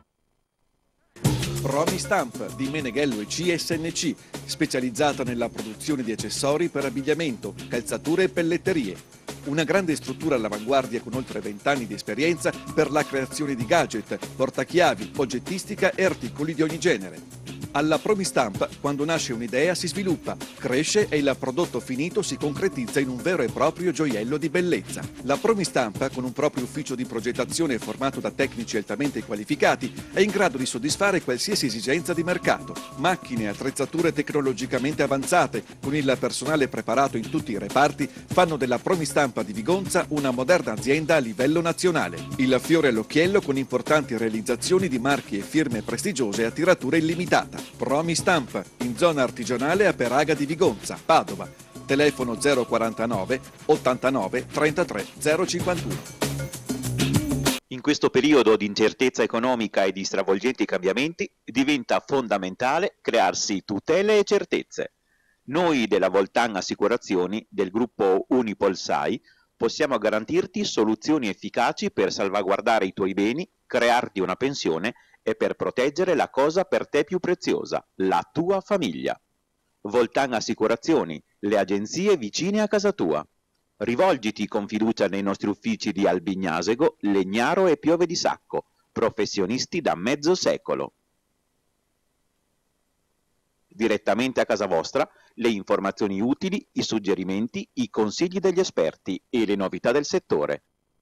Promistamp di Meneghello e CSNC, specializzata nella produzione di accessori per abbigliamento, calzature e pelletterie. Una grande struttura all'avanguardia con oltre 20 anni di esperienza per la creazione di gadget, portachiavi, oggettistica e articoli di ogni genere. Alla Promistamp, quando nasce un'idea, si sviluppa, cresce e il prodotto finito si concretizza in un vero e proprio gioiello di bellezza. La Promistamp, con un proprio ufficio di progettazione formato da tecnici altamente qualificati, è in grado di soddisfare qualsiasi esigenza di mercato. Macchine e attrezzature tecnologicamente avanzate, con il personale preparato in tutti i reparti, fanno della Promistamp di Vigonza una moderna azienda a livello nazionale. Il fiore all'occhiello con importanti realizzazioni di marchi e firme prestigiose a tiratura illimitata. Promistamp, in zona artigianale a Peraga di Vigonza, Padova. Telefono 049 89 33 051. In questo periodo di incertezza economica e di stravolgenti cambiamenti diventa fondamentale crearsi tutele e certezze. Noi della Voltan Assicurazioni, del gruppo Unipol-SAI, possiamo garantirti soluzioni efficaci per salvaguardare i tuoi beni, crearti una pensione e per proteggere la cosa per te più preziosa, la tua famiglia. Voltan Assicurazioni, le agenzie vicine a casa tua. Rivolgiti con fiducia nei nostri uffici di Albignasego, Legnaro e Piove di Sacco, professionisti da mezzo secolo. direttamente a casa vostra, le informazioni utili, i suggerimenti, i consigli degli esperti e le novità del settore.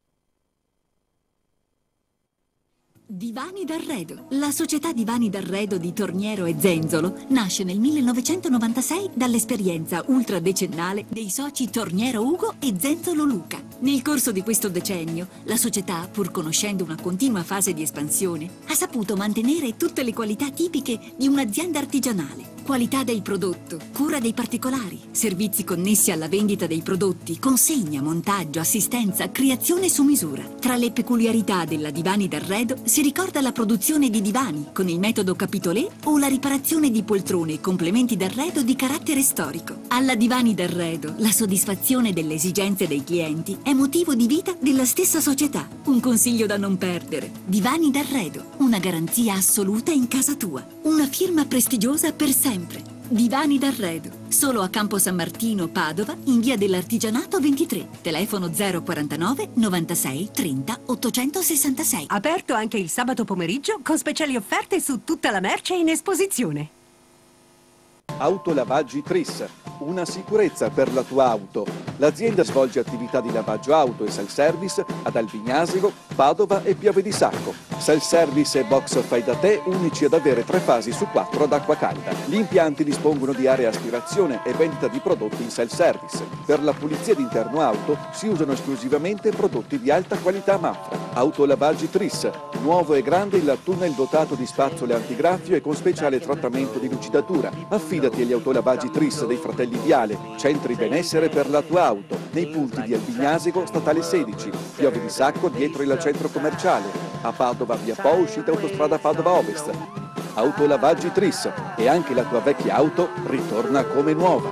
Divani d'Arredo. La società Divani d'Arredo di Torniero e Zenzolo nasce nel 1996 dall'esperienza ultradecennale dei soci Torniero Ugo e Zenzolo Luca. Nel corso di questo decennio, la società, pur conoscendo una continua fase di espansione, ha saputo mantenere tutte le qualità tipiche di un'azienda artigianale. Qualità del prodotto, cura dei particolari, servizi connessi alla vendita dei prodotti, consegna, montaggio, assistenza, creazione su misura. Tra le peculiarità della Divani d'Arredo si ricorda la produzione di divani con il metodo Capitolé o la riparazione di poltrone e complementi d'arredo di carattere storico. Alla Divani d'Arredo la soddisfazione delle esigenze dei clienti è motivo di vita della stessa società. Un consiglio da non perdere. Divani d'Arredo, una garanzia assoluta in casa tua. Una firma prestigiosa per sempre. Divani d'Arredo, solo a Campo San Martino, Padova, in via dell'Artigianato 23. Telefono 049 96 30 866. Aperto anche il sabato pomeriggio con speciali offerte su tutta la merce in esposizione. Autolavaggi Tris, una sicurezza per la tua auto. L'azienda svolge attività di lavaggio auto e self-service ad Albignasego, Padova e Piave di Sacco. Self-service e box fai da te, unici ad avere 3 fasi su 4 ad acqua calda. Gli impianti dispongono di area aspirazione e vendita di prodotti in self-service. Per la pulizia d'interno auto si usano esclusivamente prodotti di alta qualità Mafra. Autolavaggi Tris, nuovo e grande il tunnel dotato di spazzole antigraffio e con speciale trattamento di lucidatura. Affidati agli autolavaggi Tris dei fratelli Viale, centri benessere per la tua auto, nei punti di Albignasego, statale 16, Piove di Sacco dietro il centro commerciale, a Padova via Po, uscita autostrada Padova Ovest. Autolavaggi Tris, e anche la tua vecchia auto ritorna come nuova.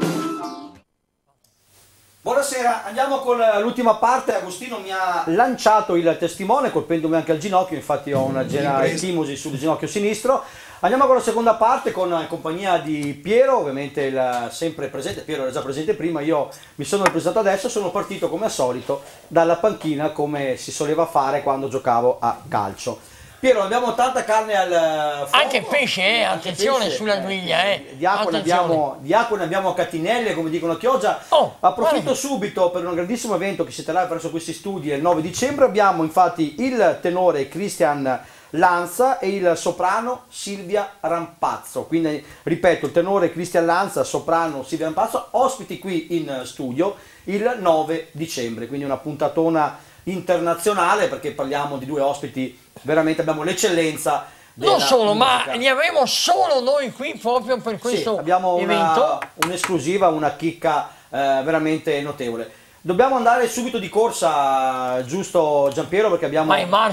Buonasera, andiamo con l'ultima parte. Agostino mi ha lanciato il testimone colpendomi anche al ginocchio, infatti ho una generaeschimosi sul ginocchio sinistro. Andiamo con la seconda parte in compagnia di Piero, ovviamente il sempre presente. Piero era già presente prima, io mi sono presentato adesso, sono partito come al solito dalla panchina come si soleva fare quando giocavo a calcio. Piero, abbiamo tanta carne al fuoco. Anche pesce, attenzione pesce, sulla griglia. Di acqua ne abbiamo a catinelle, come dicono a Chioggia. Approfitto subito per un grandissimo evento che si terrà presso questi studi il 9 dicembre. Abbiamo infatti il tenore Christian Lanza e il soprano Silvia Rampazzo. Quindi ripeto, il tenore Christian Lanza, soprano Silvia Rampazzo, ospiti qui in studio il 9 dicembre. Quindi una puntatona internazionale, perché parliamo di 2 ospiti, veramente abbiamo l'eccellenza della non solo, musica. ma li avremo solo noi qui proprio per questo abbiamo evento. Un'esclusiva, una chicca veramente notevole. Dobbiamo andare subito di corsa, giusto Giampiero, perché abbiamo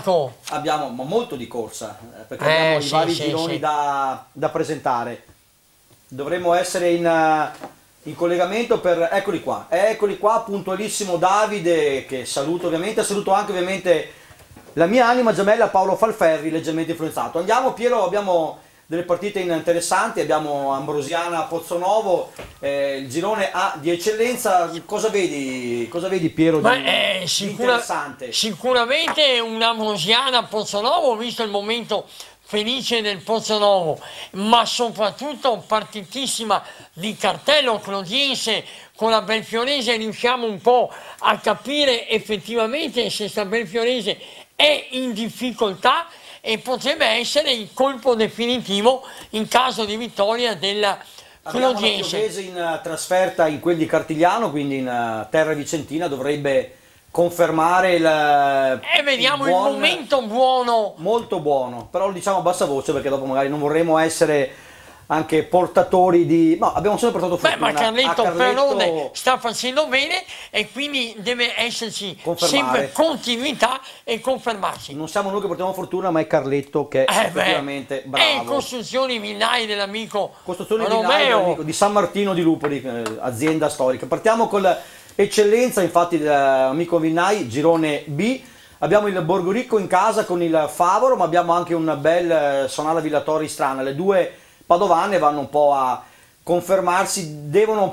molto di corsa, perché abbiamo i vari gironi da presentare. Dovremmo essere in collegamento per... Eccoli qua, puntualissimo Davide, che saluto ovviamente, saluto anche ovviamente la mia anima gemella Paolo Falferri, leggermente influenzato. Andiamo Piero, abbiamo delle partite interessanti, abbiamo Ambrosiana Pozzonovo, il girone A di eccellenza. Cosa vedi Piero di interessante? Sicuramente un'Ambrosiana Pozzonovo, visto il momento felice del Pozzonovo, ma soprattutto partitissima di cartello clodiense con la Belfiorese. Riusciamo un po' a capire effettivamente se sta Belfiorese è in difficoltà e potrebbe essere il colpo definitivo in caso di vittoria della Clodiense. Abbiamo la in trasferta in quel di Cartigliano, quindi in terra vicentina, dovrebbe confermare vediamo il momento buono, molto buono, però lo diciamo a bassa voce perché dopo magari non vorremmo essere anche portatori di... No, abbiamo sempre portato fortuna. Ma Carletto Perrone sta facendo bene e quindi deve esserci sempre continuità e confermarsi. Non siamo noi che portiamo fortuna, ma è Carletto che è effettivamente bravo. E Costruzioni Vignai dell'amico Romeo di San Martino di Lupoli, azienda storica. Partiamo con l'eccellenza, infatti, dell'amico Vignai, girone B. Abbiamo il Borgoricco in casa con il Favaro, ma abbiamo anche un bel Sonala Villatori Strana. Le 2 padovane vanno un po' a confermarsi, devono un po'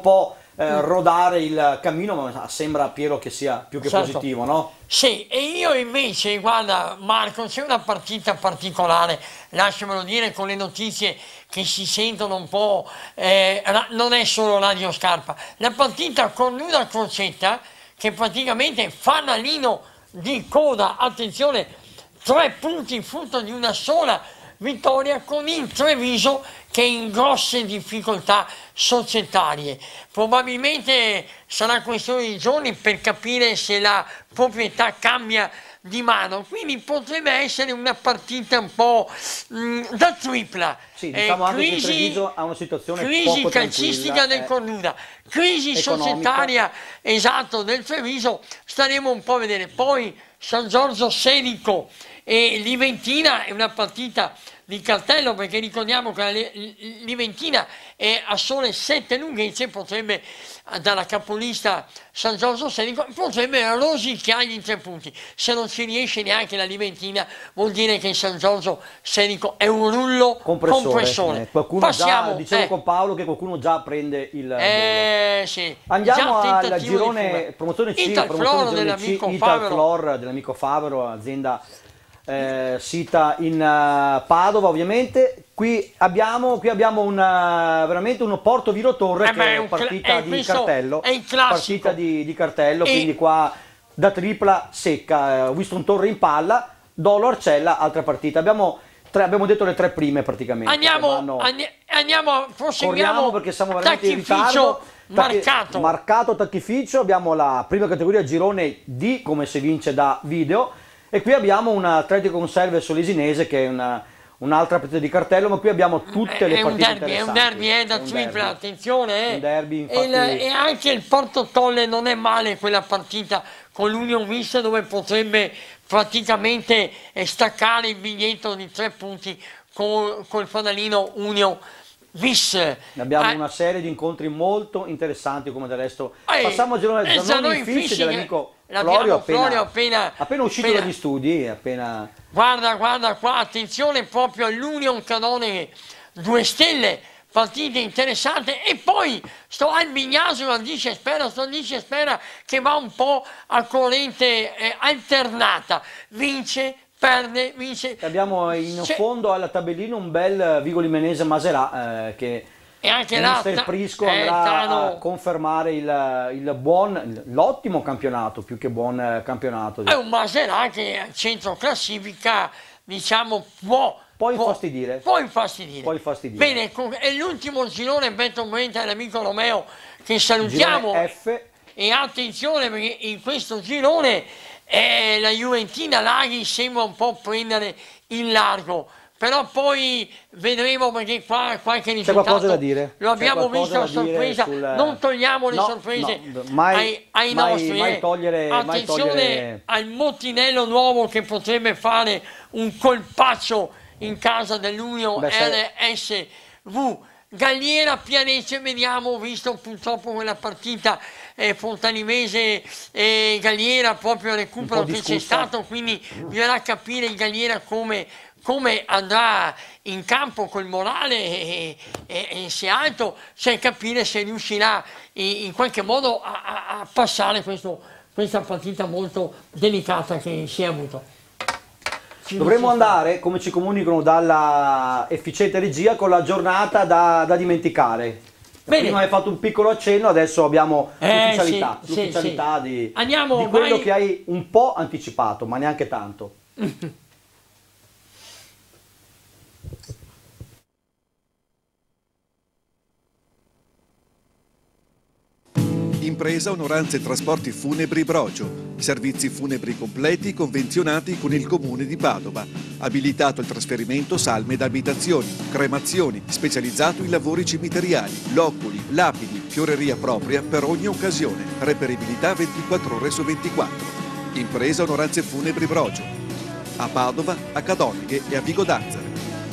rodare il cammino, ma sembra Piero che sia più che positivo, no? Sì, e io invece, guarda Marco, c'è una partita particolare, lasciamelo dire, con le notizie che si sentono un po', non è solo Radio Scarpa, la partita con Luna Crocetta, che praticamente fanalino di coda, attenzione, 3 punti frutto di una sola vittoria, con il Treviso che è in grosse difficoltà societarie. Probabilmente sarà questione di giorni per capire se la proprietà cambia di mano, quindi potrebbe essere una partita un po' da tripla. Sì, diciamo anche che il Treviso ha una situazione crisi poco calcistica del Cornuda, crisi societaria, esatto, del Treviso, staremo un po' a vedere. Poi San Giorgio Senico e Liventina è una partita di cartello, perché ricordiamo che la Liventina è a sole 7 lunghezze, potrebbe dalla capolista San Giorgio Senico, potrebbe rosicchiare gli 3 punti. Se non ci riesce neanche la Liventina, vuol dire che San Giorgio Senico è un rullo compressore. Qualcuno Passiamo, dicevo con Paolo che qualcuno già prende il volo. Sì. Andiamo al girone promozione C, Italflor dell'amico Favero, azienda sita in Padova, ovviamente. Qui abbiamo veramente un Porto Viro Torre che è partita di cartello, quindi qua da tripla secca, Winston Torre in palla, Dolo Arcella, altra partita. Abbiamo detto le 3 prime praticamente. Proseguiamo perché siamo veramente in ritardo. Marcato tacchificio. Abbiamo la prima categoria girone D, come si vince da video. E qui abbiamo un Atletico Conserve Solesinese che è un'altra partita di cartello, ma qui abbiamo tutte le partite interessanti. È un derby da tripla, attenzione. Un derby, infatti. E anche il Porto Tolle non è male quella partita con l'Union Vista, dove potrebbe praticamente staccare il biglietto di 3 punti col fanalino Union Vis. Abbiamo una serie di incontri molto interessanti, come del resto. Passiamo al girone Zanoni Fisci dell'amico Florio appena uscito dagli studi. Guarda qua, attenzione proprio all'Union Canone 2 stelle, partita interessante. E poi sto al Mignasio, dice Spera che va un po' a corrente alternata, vince, perde, vince. Abbiamo in fondo alla tabellina un bel Vigoli Menese Maserà che e anche il Prisco andrà a confermare l'ottimo campionato, più che buon campionato. È un Maserà che a centro classifica, diciamo, può infastidire. Bene, è l'ultimo girone, Beto Brenta e l'amico Romeo che salutiamo. Girone F. E attenzione, perché in questo girone la Juventina Laghi sembra un po' prendere il largo. Però poi vedremo, perché qua qualche risultato c'è qualcosa da dire. Lo abbiamo visto a sorpresa, non togliamo le sorprese ai nostri. Attenzione al Mottinello Nuovo che potrebbe fare un colpaccio in casa dell'Union RSV. Galliera Pianese, vediamo, visto purtroppo quella partita Fontanimese e Galliera, proprio il recupero che c'è stato, quindi bisognerà capire il Galliera come andrà in campo col morale e se alto, cioè capire se riuscirà in qualche modo a passare questa partita molto delicata che si è avuto. Dovremmo andare, come ci comunicano dalla efficiente regia, con la giornata da dimenticare. Bene. Prima hai fatto un piccolo accenno, adesso abbiamo l'ufficialità di quello che hai un po' anticipato, ma neanche tanto. Impresa Onoranze e Trasporti Funebri Brogio. Servizi funebri completi convenzionati con il Comune di Padova. Abilitato al trasferimento salme ed abitazioni, cremazioni, specializzato in lavori cimiteriali, loculi, lapidi, fioreria propria per ogni occasione. Reperibilità 24 ore su 24. Impresa Onoranze Funebri Brogio. A Padova, a Cadoneghe e a Vigo d'Azzaro.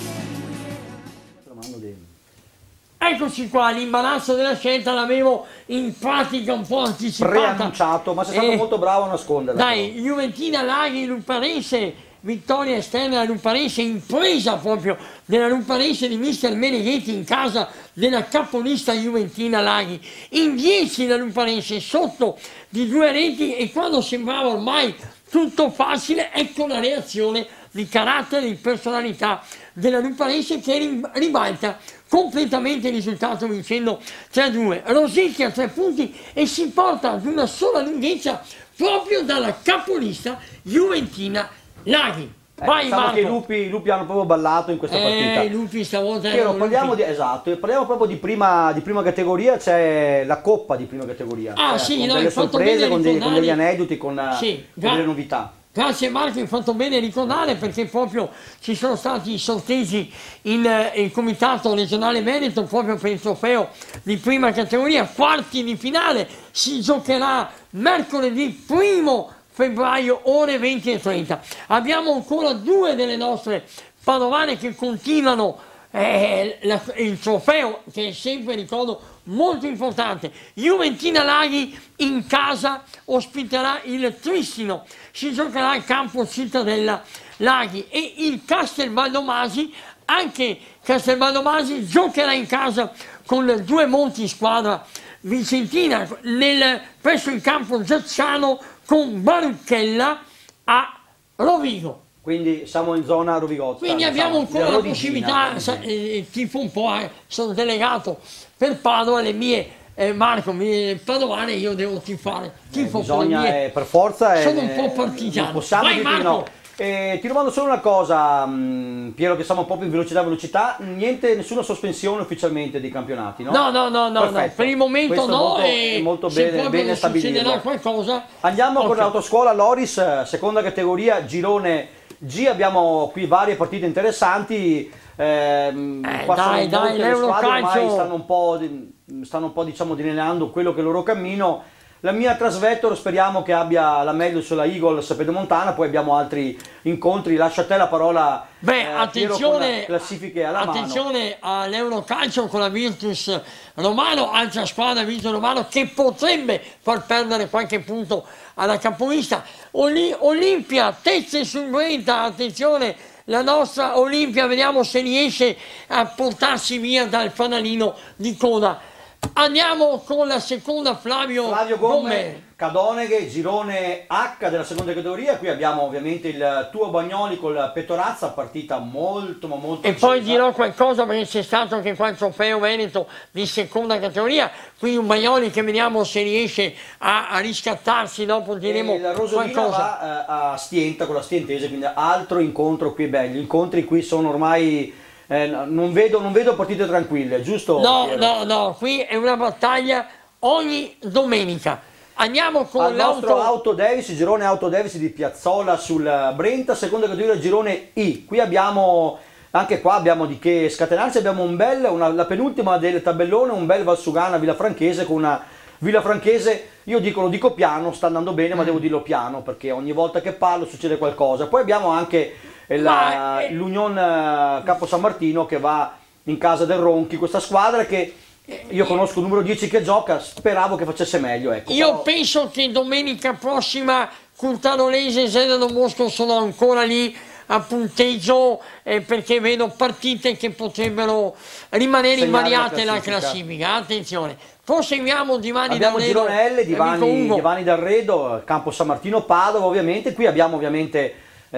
Eccoci qua, l'imbarazzo della scelta l'avevo in pratica un po' anticipata. Preannunciato, ma sei stato molto bravo a nasconderla. Dai, Juventina Laghi Luparense vittoria esterna della Luparense, impresa proprio della Luparense di mister Meneghetti in casa della capolista juventina Laghi. In 10 la Luparense, sotto di 2 reti, e quando sembrava ormai tutto facile, ecco la reazione di carattere, di personalità della Luparense che ribalta completamente il risultato vincendo 3-2. Rosicchia 3 punti e si porta ad una sola lunghezza proprio dalla capolista juventina Laghi. Vai, Marco. Che i lupi hanno proprio ballato in questa partita. I lupi stavolta parliamo proprio di prima categoria, c'è la coppa di prima categoria. Sì, con delle sorprese, con degli aneddoti, con delle novità. Grazie Marco, hai fatto bene ricordare, perché proprio ci sono stati i sorteggi in Comitato Regionale Veneto proprio per il trofeo di prima categoria. Quarti di finale si giocherà mercoledì 1° febbraio ore 20:30. Abbiamo ancora 2 delle nostre padovane che continuano il trofeo, che è sempre, ricordo, molto importante. Juventina Laghi in casa ospiterà il Tristino, si giocherà al campo Cittadella Laghi, e il Castelbaldomasi, anche Castelbaldomasi giocherà in casa con 2 Monti, squadra vicentina, presso il campo Giacciano con Barucchella a Rovigo. Quindi siamo in zona rovigotta. Quindi abbiamo ancora la possibilità, tifo un po', sono delegato per Padova, le mie Marco, padovane, io devo tifare. Tifo bisogna, per forza. Sono un po' partigiano. Vai Marco! No. Ti domando solo una cosa, Piero, che siamo un po' più in velocità, nessuna sospensione ufficialmente dei campionati, no? No, per il momento questo no, è molto bene stabilito. Qualcosa. Andiamo con l'Autoscuola Loris, seconda categoria, girone G, abbiamo qui varie partite interessanti. Dai, l'Eurocalcio stanno un po' diciamo delineando quello che è il loro cammino. La mia Trasvettor speriamo che abbia la meglio sulla Eagles Pedemontana, poi abbiamo altri incontri. Lascio a te la parola. Attenzione, classifiche alla attenzione all'Eurocalcio con la Virtus Romano, altra squadra Virtus Romano che potrebbe far perdere qualche punto alla capolista. Olimpia, Tezze sul Brenta, attenzione, la nostra Olimpia, vediamo se riesce a portarsi via dal fanalino di coda. Andiamo con la seconda, Flavio Gomme. Cadoneghe, girone H della seconda categoria. Qui abbiamo ovviamente il tuo Bagnoli col Petorazza, partita molto e accesa. Poi dirò qualcosa perché c'è stato anche qua il trofeo Veneto di seconda categoria, qui un Bagnoli che vediamo se riesce a riscattarsi, dopo diremo la Rosolina va a Stienta con la Stientese, quindi altro incontro qui bello. Gli incontri qui sono ormai non vedo partite tranquille, giusto? No, qui è una battaglia ogni domenica. Andiamo con nostro Auto Davis, girone Auto Davis di Piazzola sul Brenta, seconda categoria, girone I. Qui abbiamo, anche qua abbiamo di che scatenarci, abbiamo la penultima del tabellone, un bel Valsugana Villafranchese, con una Villafranchese, io lo dico piano, sta andando bene, ma devo dirlo piano perché ogni volta che parlo succede qualcosa. Poi abbiamo anche l'Union Campo San Martino che va in casa del Ronchi, questa squadra che io conosco il numero 10 che gioca, speravo che facesse meglio. Ecco. Io penso che domenica prossima Curtanolese e Sedano Bosco sono ancora lì a punteggio, perché vedo partite che potrebbero rimanere invariate la classifica. Attenzione, proseguiamo Divani D'Arredo. Abbiamo Girone L, Divani D'Arredo, Campo San Martino, Padova ovviamente. Qui abbiamo ovviamente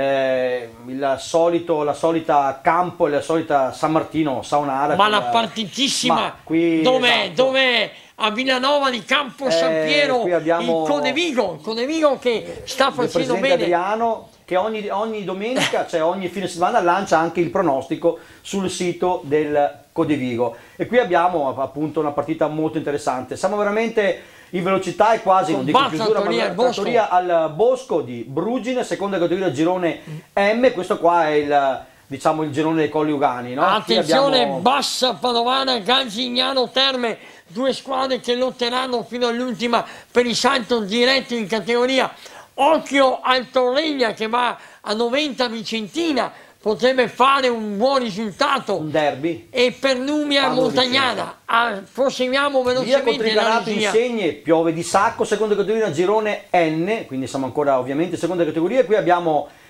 la solita Campo e la solita San Martino Saonara. Ma la partitissima dov'è? A Villanova di Campo San Piero, il Codevigo che sta facendo bene. Adriano, che ogni domenica, cioè ogni fine settimana, lancia anche il pronostico sul sito del Codevigo. E qui abbiamo appunto una partita molto interessante. Siamo veramente in velocità e quasi, non dico in chiusura, ma trattoria al Bosco di Brugine, seconda categoria girone M. Questo qua è il girone dei Colli Ugani, no? Attenzione, Bassa Padovana, Galzignano Terme, due squadre che lotteranno fino all'ultima per il salto diretto in categoria. Occhio al Torreglia che va a 90 Vicentina, potrebbe fare un buon risultato. Un derby. E per Numia Montagnana. Proseguiamo velocemente. Via Triganato Insegne, piove di sacco, seconda categoria girone N, quindi siamo ancora ovviamente in seconda categoria. Qui abbiamo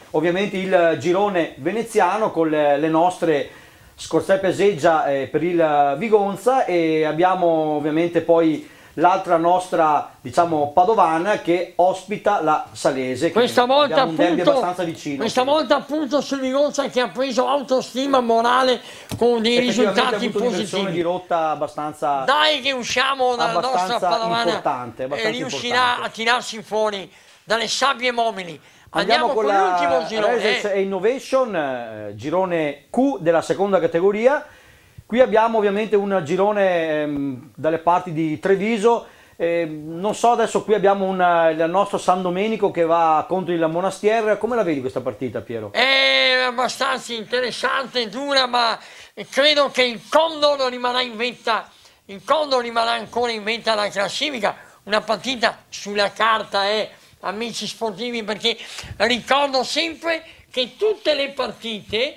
ovviamente il girone veneziano con le nostre Scorzè Peseggia per il Vigonza, e abbiamo ovviamente poi l'altra nostra, diciamo, padovana che ospita la Salese. Questa volta un derby abbastanza vicino. Questa volta appunto sul Vigonza, che ha preso autostima morale con dei risultati positivi. Di rotta abbastanza. Dai che usciamo dalla nostra padovana e riuscirà a tirarsi fuori dalle sabbie mobili. Andiamo con l'ultimo girone. Research e Innovation, girone Q della seconda categoria. Qui abbiamo ovviamente un girone dalle parti di Treviso. Non so, adesso qui abbiamo il nostro San Domenico che va contro il Monastier. Come la vedi questa partita, Piero? È abbastanza interessante, dura, ma credo che il Condor rimarrà in vetta. Il Condor rimarrà ancora in vetta alla classifica. Una partita sulla carta, amici sportivi, perché ricordo sempre che tutte le partite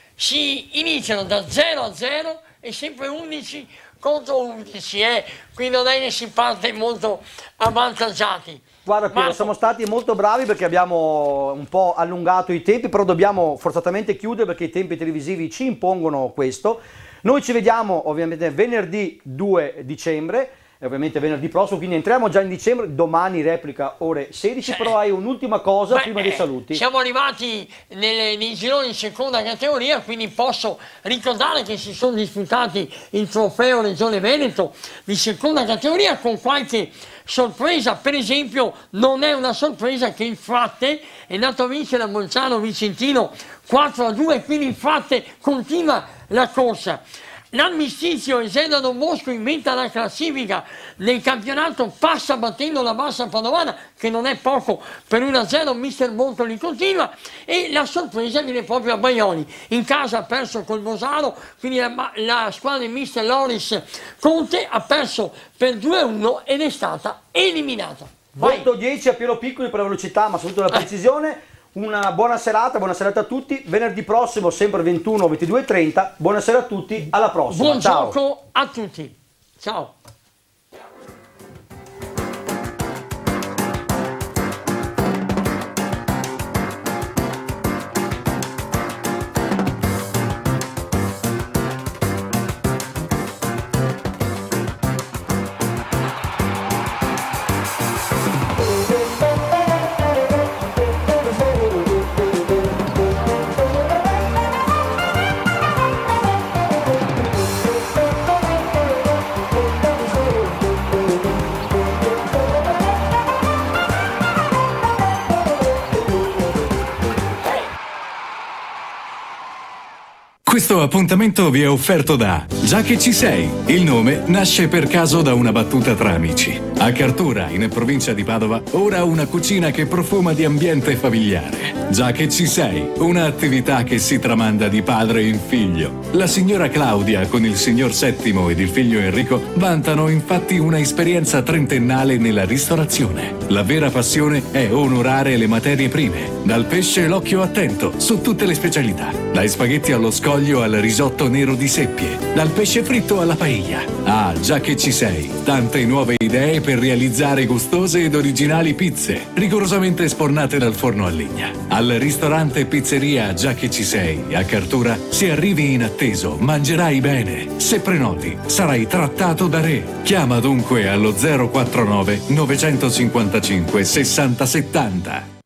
si iniziano da 0-0 e sempre 11 contro 11, quindi non è che si parte molto avvantaggiati. Guarda Piero, siamo stati molto bravi perché abbiamo un po' allungato i tempi, però dobbiamo forzatamente chiudere perché i tempi televisivi ci impongono questo. Noi ci vediamo ovviamente venerdì 2 dicembre, e ovviamente venerdì prossimo, quindi entriamo già in dicembre, domani replica ore 16, però hai un'ultima cosa prima dei saluti. Siamo arrivati nei gironi in seconda categoria, quindi posso ricordare che si sono disputati il trofeo Regione Veneto di seconda categoria con qualche sorpresa. Per esempio non è una sorpresa che il Fratte è andato a vincere a Bolzano Vicentino 4-2, quindi il Fratte continua la corsa. L'Armistizio Eselda Don Bosco inventa la classifica del campionato, passa battendo la Bassa Padovana, che non è poco per 1-0, Mister Bontoli continua, e la sorpresa viene proprio a Baioli. In casa ha perso col Bosaro, quindi la squadra di Mister Loris Conte ha perso per 2-1 ed è stata eliminata. Voto 10 a Piero Piccoli per la velocità, ma soprattutto la precisione. Una buona serata a tutti. Venerdì prossimo, sempre 21, 22:30. Buonasera a tutti, alla prossima. Buon gioco a tutti. Ciao. Questo appuntamento vi è offerto da Già che ci sei. Il nome nasce per caso da una battuta tra amici. A Cartura, in provincia di Padova, ora una cucina che profuma di ambiente familiare. Già che ci sei, un'attività che si tramanda di padre in figlio. La signora Claudia con il signor Settimo ed il figlio Enrico vantano infatti una esperienza trentennale nella ristorazione. La vera passione è onorare le materie prime, dal pesce l'occhio attento su tutte le specialità, dai spaghetti allo scoglio al risotto nero di seppie, dal pesce fritto alla paella. Ah, già che ci sei, tante nuove idee per realizzare gustose ed originali pizze, rigorosamente sfornate dal forno a legna. Al ristorante Pizzeria Già che ci sei a Cartura, se arrivi inatteso, mangerai bene. Se prenoti, sarai trattato da re. Chiama dunque allo 049 955 60 70.